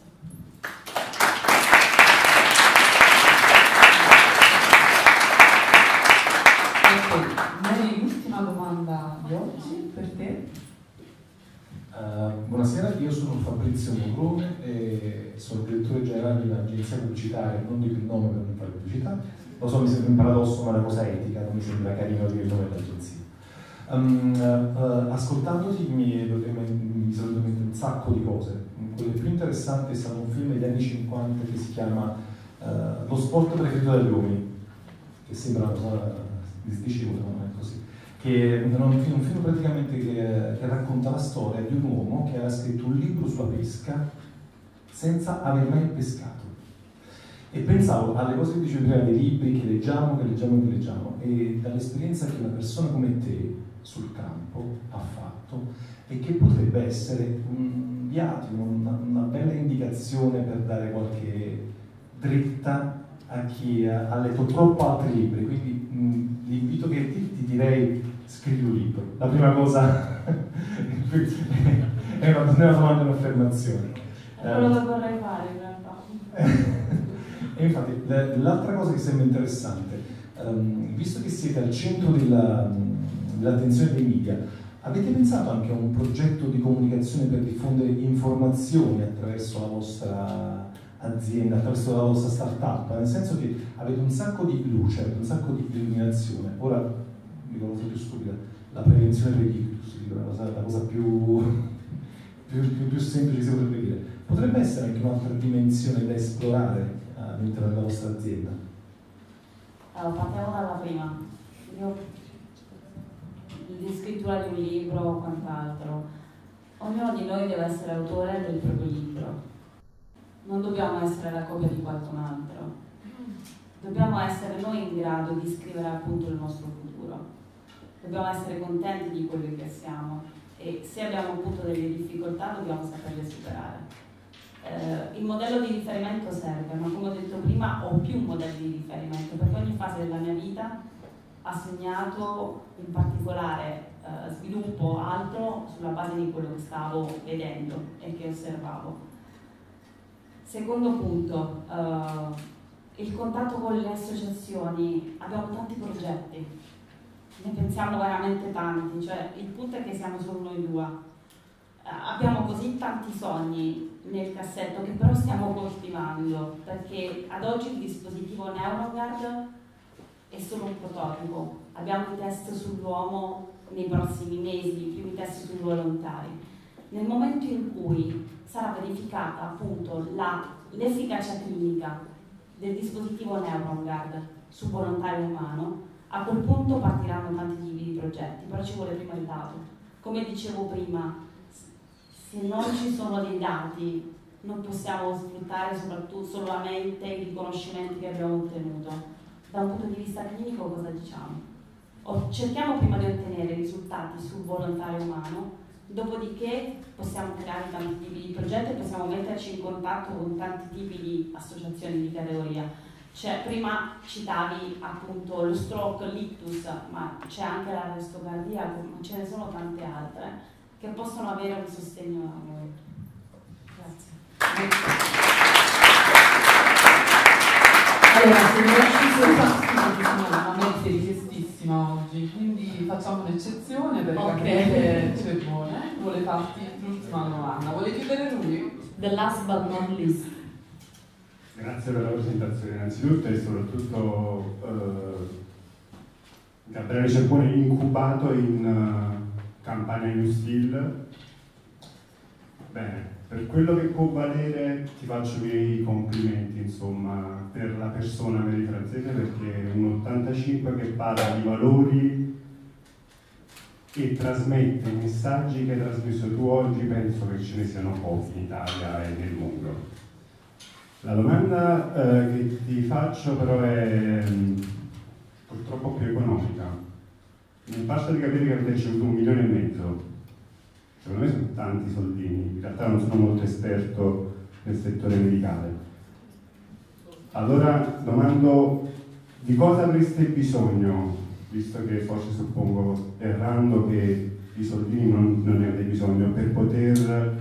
Ok, l'ultima domanda di oggi per te. Buonasera, io sono Fabrizio Morrone e sono direttore generale di un'agenzia pubblicitaria, non dico il nome per non fare pubblicità, lo so, mi sembra un paradosso, ma è una cosa etica, non mi sembra carino dire il nome dell'agenzia. Ascoltandoti mi sono venute in mente un sacco di cose. Quello più interessante è stato un film degli anni 50 che si chiama Lo sport preferito dagli uomini, che sembra una cosa disdicevole, ma non è così. Che è un film praticamente che racconta la storia di un uomo che aveva scritto un libro sulla pesca senza aver mai pescato. E pensavo alle cose che dicevi prima, dei libri che leggiamo, e dall'esperienza che una persona come te sul campo ha fatto e che potrebbe essere un viatico, una bella indicazione per dare qualche dritta a chi ha letto troppo altri libri. Quindi l'invito che ti direi: scrivi un libro. La prima cosa è una domanda e un'affermazione. È quello che vorrei fare in realtà. E infatti l'altra cosa che sembra interessante, visto che siete al centro dell'attenzione dei media, avete pensato anche a un progetto di comunicazione per diffondere informazioni attraverso la vostra azienda, attraverso la vostra startup? Nel senso che avete un sacco di luce, avete un sacco di illuminazione. Ora dico la cosa più stupida, la prevenzione per ictus, la cosa più semplice che si potrebbe dire. Potrebbe essere anche un'altra dimensione da esplorare all'interno della vostra azienda? Allora, partiamo dalla prima. Di scrittura di un libro o quant'altro. Ognuno di noi deve essere autore del proprio libro. Non dobbiamo essere la copia di qualcun altro. Dobbiamo essere noi in grado di scrivere appunto il nostro futuro. Dobbiamo essere contenti di quello che siamo e se abbiamo appunto delle difficoltà dobbiamo saperle superare. Il modello di riferimento serve, ma come ho detto prima ho più modelli di riferimento perché ogni fase della mia vita ha segnato in particolare sviluppo altro sulla base di quello che stavo vedendo e che osservavo. Secondo punto, il contatto con le associazioni. Abbiamo tanti progetti, ne pensiamo veramente tanti, cioè il punto è che siamo solo noi due. Abbiamo così tanti sogni nel cassetto che però stiamo coltivando, perché ad oggi il dispositivo NeuroGuard è solo un prototipo. Abbiamo i test sull'uomo nei prossimi mesi, i primi test sui volontari. Nel momento in cui sarà verificata appunto l'efficacia clinica del dispositivo NeuroGuard su volontario umano, a quel punto partiranno tanti tipi di progetti, però ci vuole prima il dato. Come dicevo prima, se non ci sono dei dati non possiamo sfruttare soprattutto solamente i riconoscimenti che abbiamo ottenuto. Da un punto di vista clinico cosa diciamo? Cerchiamo prima di ottenere risultati sul volontario umano, dopodiché possiamo creare tanti tipi di progetti e possiamo metterci in contatto con tanti tipi di associazioni di categoria. Prima citavi appunto lo stroke, l'ictus, ma c'è anche l'arresto cardiaco, ma ce ne sono tante altre che possono avere un sostegno a noi. Grazie. Allora, se mi lasci soltanto, sono una mente richiestissima oggi, quindi facciamo un'eccezione perché Gabriele c'è buona. Vuole farti l'ultima domanda. Vuole chiudere lui? The last but not least. Grazie per la presentazione innanzitutto e soprattutto Gabriele Cerbone incubato in Campania New Steel. Bene, per quello che può valere ti faccio i miei complimenti insomma per la persona Mary Francese, perché un 85 che parla di valori e trasmette i messaggi che hai trasmesso tu oggi, penso che ce ne siano pochi in Italia e nel mondo. La domanda che ti faccio però è purtroppo più economica. Mi basta di capire che avete ricevuto 1,5 milioni secondo me sono tanti soldini, in realtà non sono molto esperto nel settore medicale. Allora domando di cosa avreste bisogno, visto che forse suppongo errando che i soldini non ne avete bisogno, per poter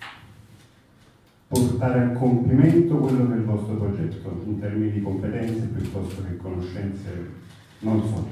portare a compimento quello che è il vostro progetto, in termini di competenze piuttosto che conoscenze, non so.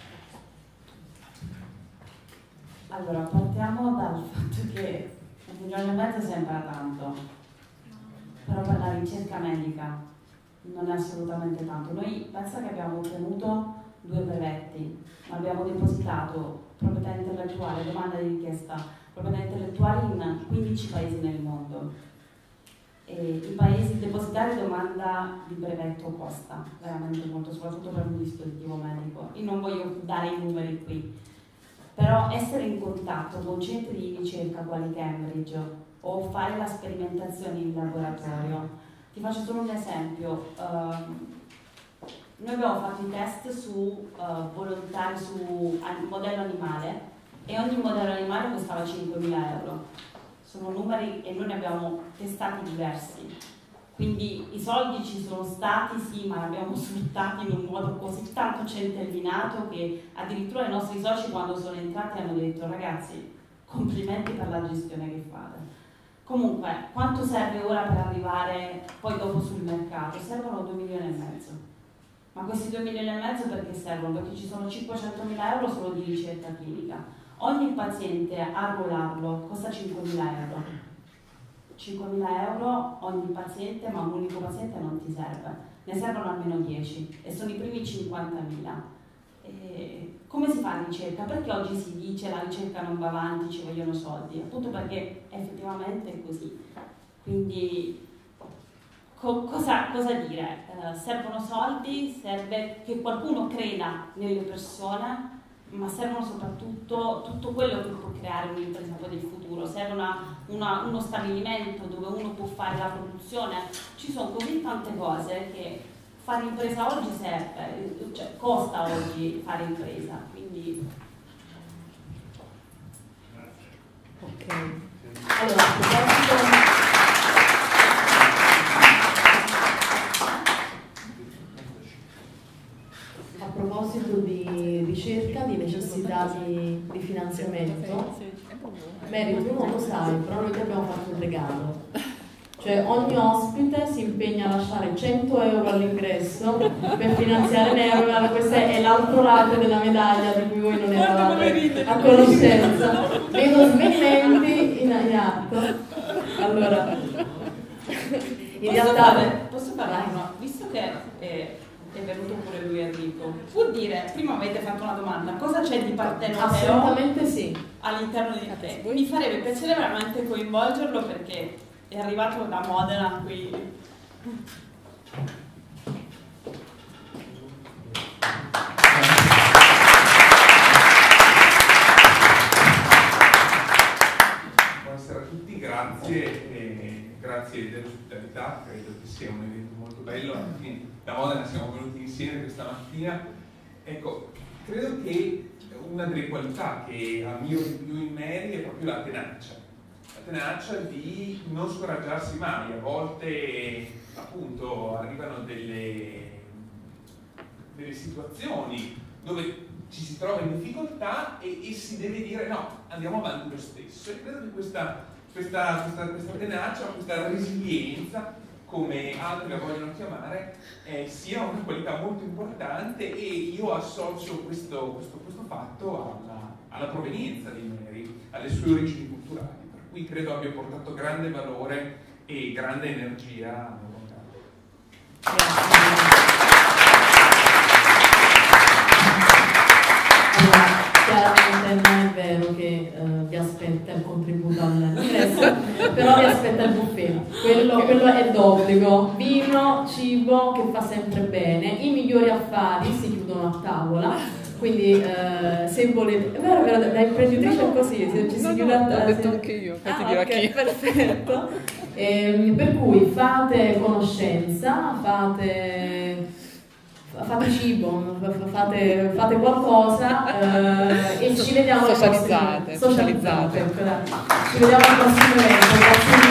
Allora, partiamo dal fatto che 1,5 milioni sembra tanto, però per la ricerca medica non è assolutamente tanto. Noi pensa che abbiamo ottenuto 2 brevetti, ma abbiamo depositato proprietà intellettuale, domanda di richiesta, proprietà intellettuali in 15 paesi nel mondo. E i paesi depositari domanda di brevetto costa veramente molto, soprattutto per un dispositivo medico. Io non voglio dare i numeri qui, però essere in contatto con centri di ricerca quali Cambridge o fare la sperimentazione in laboratorio. Ti faccio solo un esempio. Noi abbiamo fatto i test su volontari, su modello animale, e ogni modello animale costava 5.000 euro. Sono numeri e noi ne abbiamo testati diversi. Quindi i soldi ci sono stati, sì, ma li abbiamo sfruttati in un modo così tanto centellinato che addirittura i nostri soci, quando sono entrati, hanno detto: ragazzi, complimenti per la gestione che fate. Comunque, quanto serve ora per arrivare poi dopo sul mercato? Servono 2,5 milioni. Ma questi 2,5 milioni perché servono? Perché ci sono 500.000 euro solo di ricerca clinica. Ogni paziente a arruolarlo costa 5.000 euro. 5.000 euro ogni paziente, ma un unico paziente non ti serve. Ne servono almeno 10 e sono i primi 50.000. Come si fa la ricerca? Perché oggi si dice la ricerca non va avanti, ci vogliono soldi? Appunto perché effettivamente è così. Quindi cosa dire? Servono soldi, serve che qualcuno creda nelle persone, ma servono soprattutto tutto quello che può creare un'impresa poi del futuro. Serve uno stabilimento dove uno può fare la produzione. Ci sono così tante cose che fare impresa oggi serve, cioè costa oggi fare impresa, quindi... Ok. Allora, a proposito di ricerca, di necessità di finanziamento, Mary, tu non lo sai, però noi ti abbiamo fatto un regalo. Cioè ogni ospite si impegna a lasciare 100 euro all'ingresso per finanziare Neuronal. Questo è l'altro lato della medaglia di cui voi non eravate a conoscenza. Vedo svenimenti in atto. Allora, in realtà... Posso parlare? Visto che è venuto pure lui Enrico, può dire, prima avete fatto una domanda, cosa c'è di partenopeo? Assolutamente sì. All'interno di te. Mi farebbe piacere veramente coinvolgerlo perché è arrivato da Modena qui. Buonasera a tutti, grazie, grazie dell'ospitalità, credo che sia un evento molto bello. Da Modena siamo venuti insieme questa mattina. Ecco, credo che una delle qualità che ammiro di più in Mary è proprio la tenacia. Tenacia di non scoraggiarsi mai. A volte appunto arrivano delle situazioni dove ci si trova in difficoltà e si deve dire no, andiamo avanti lo stesso, e credo che questa tenacia, questa resilienza, come altri la vogliono chiamare, sia una qualità molto importante, e io associo questo fatto alla provenienza di Mary, alle sue origini culturali. Qui credo abbia portato grande valore e grande energia al locale. Allora, chiaramente non è vero che vi aspetta il contributo all'ingresso, però vi aspetta il buffet. Quello è d'obbligo. Vino, cibo che fa sempre bene. I migliori affari si chiudono a tavola. Quindi se volete, è vero, da imprenditrice è così, se ci si chiude a tavola. L'ho detto anche io, infatti dirò chi. Perfetto. Per cui fate conoscenza, fate fate cibo, fate qualcosa e ci vediamo socializzate. Ci vediamo al prossimo evento. Grazie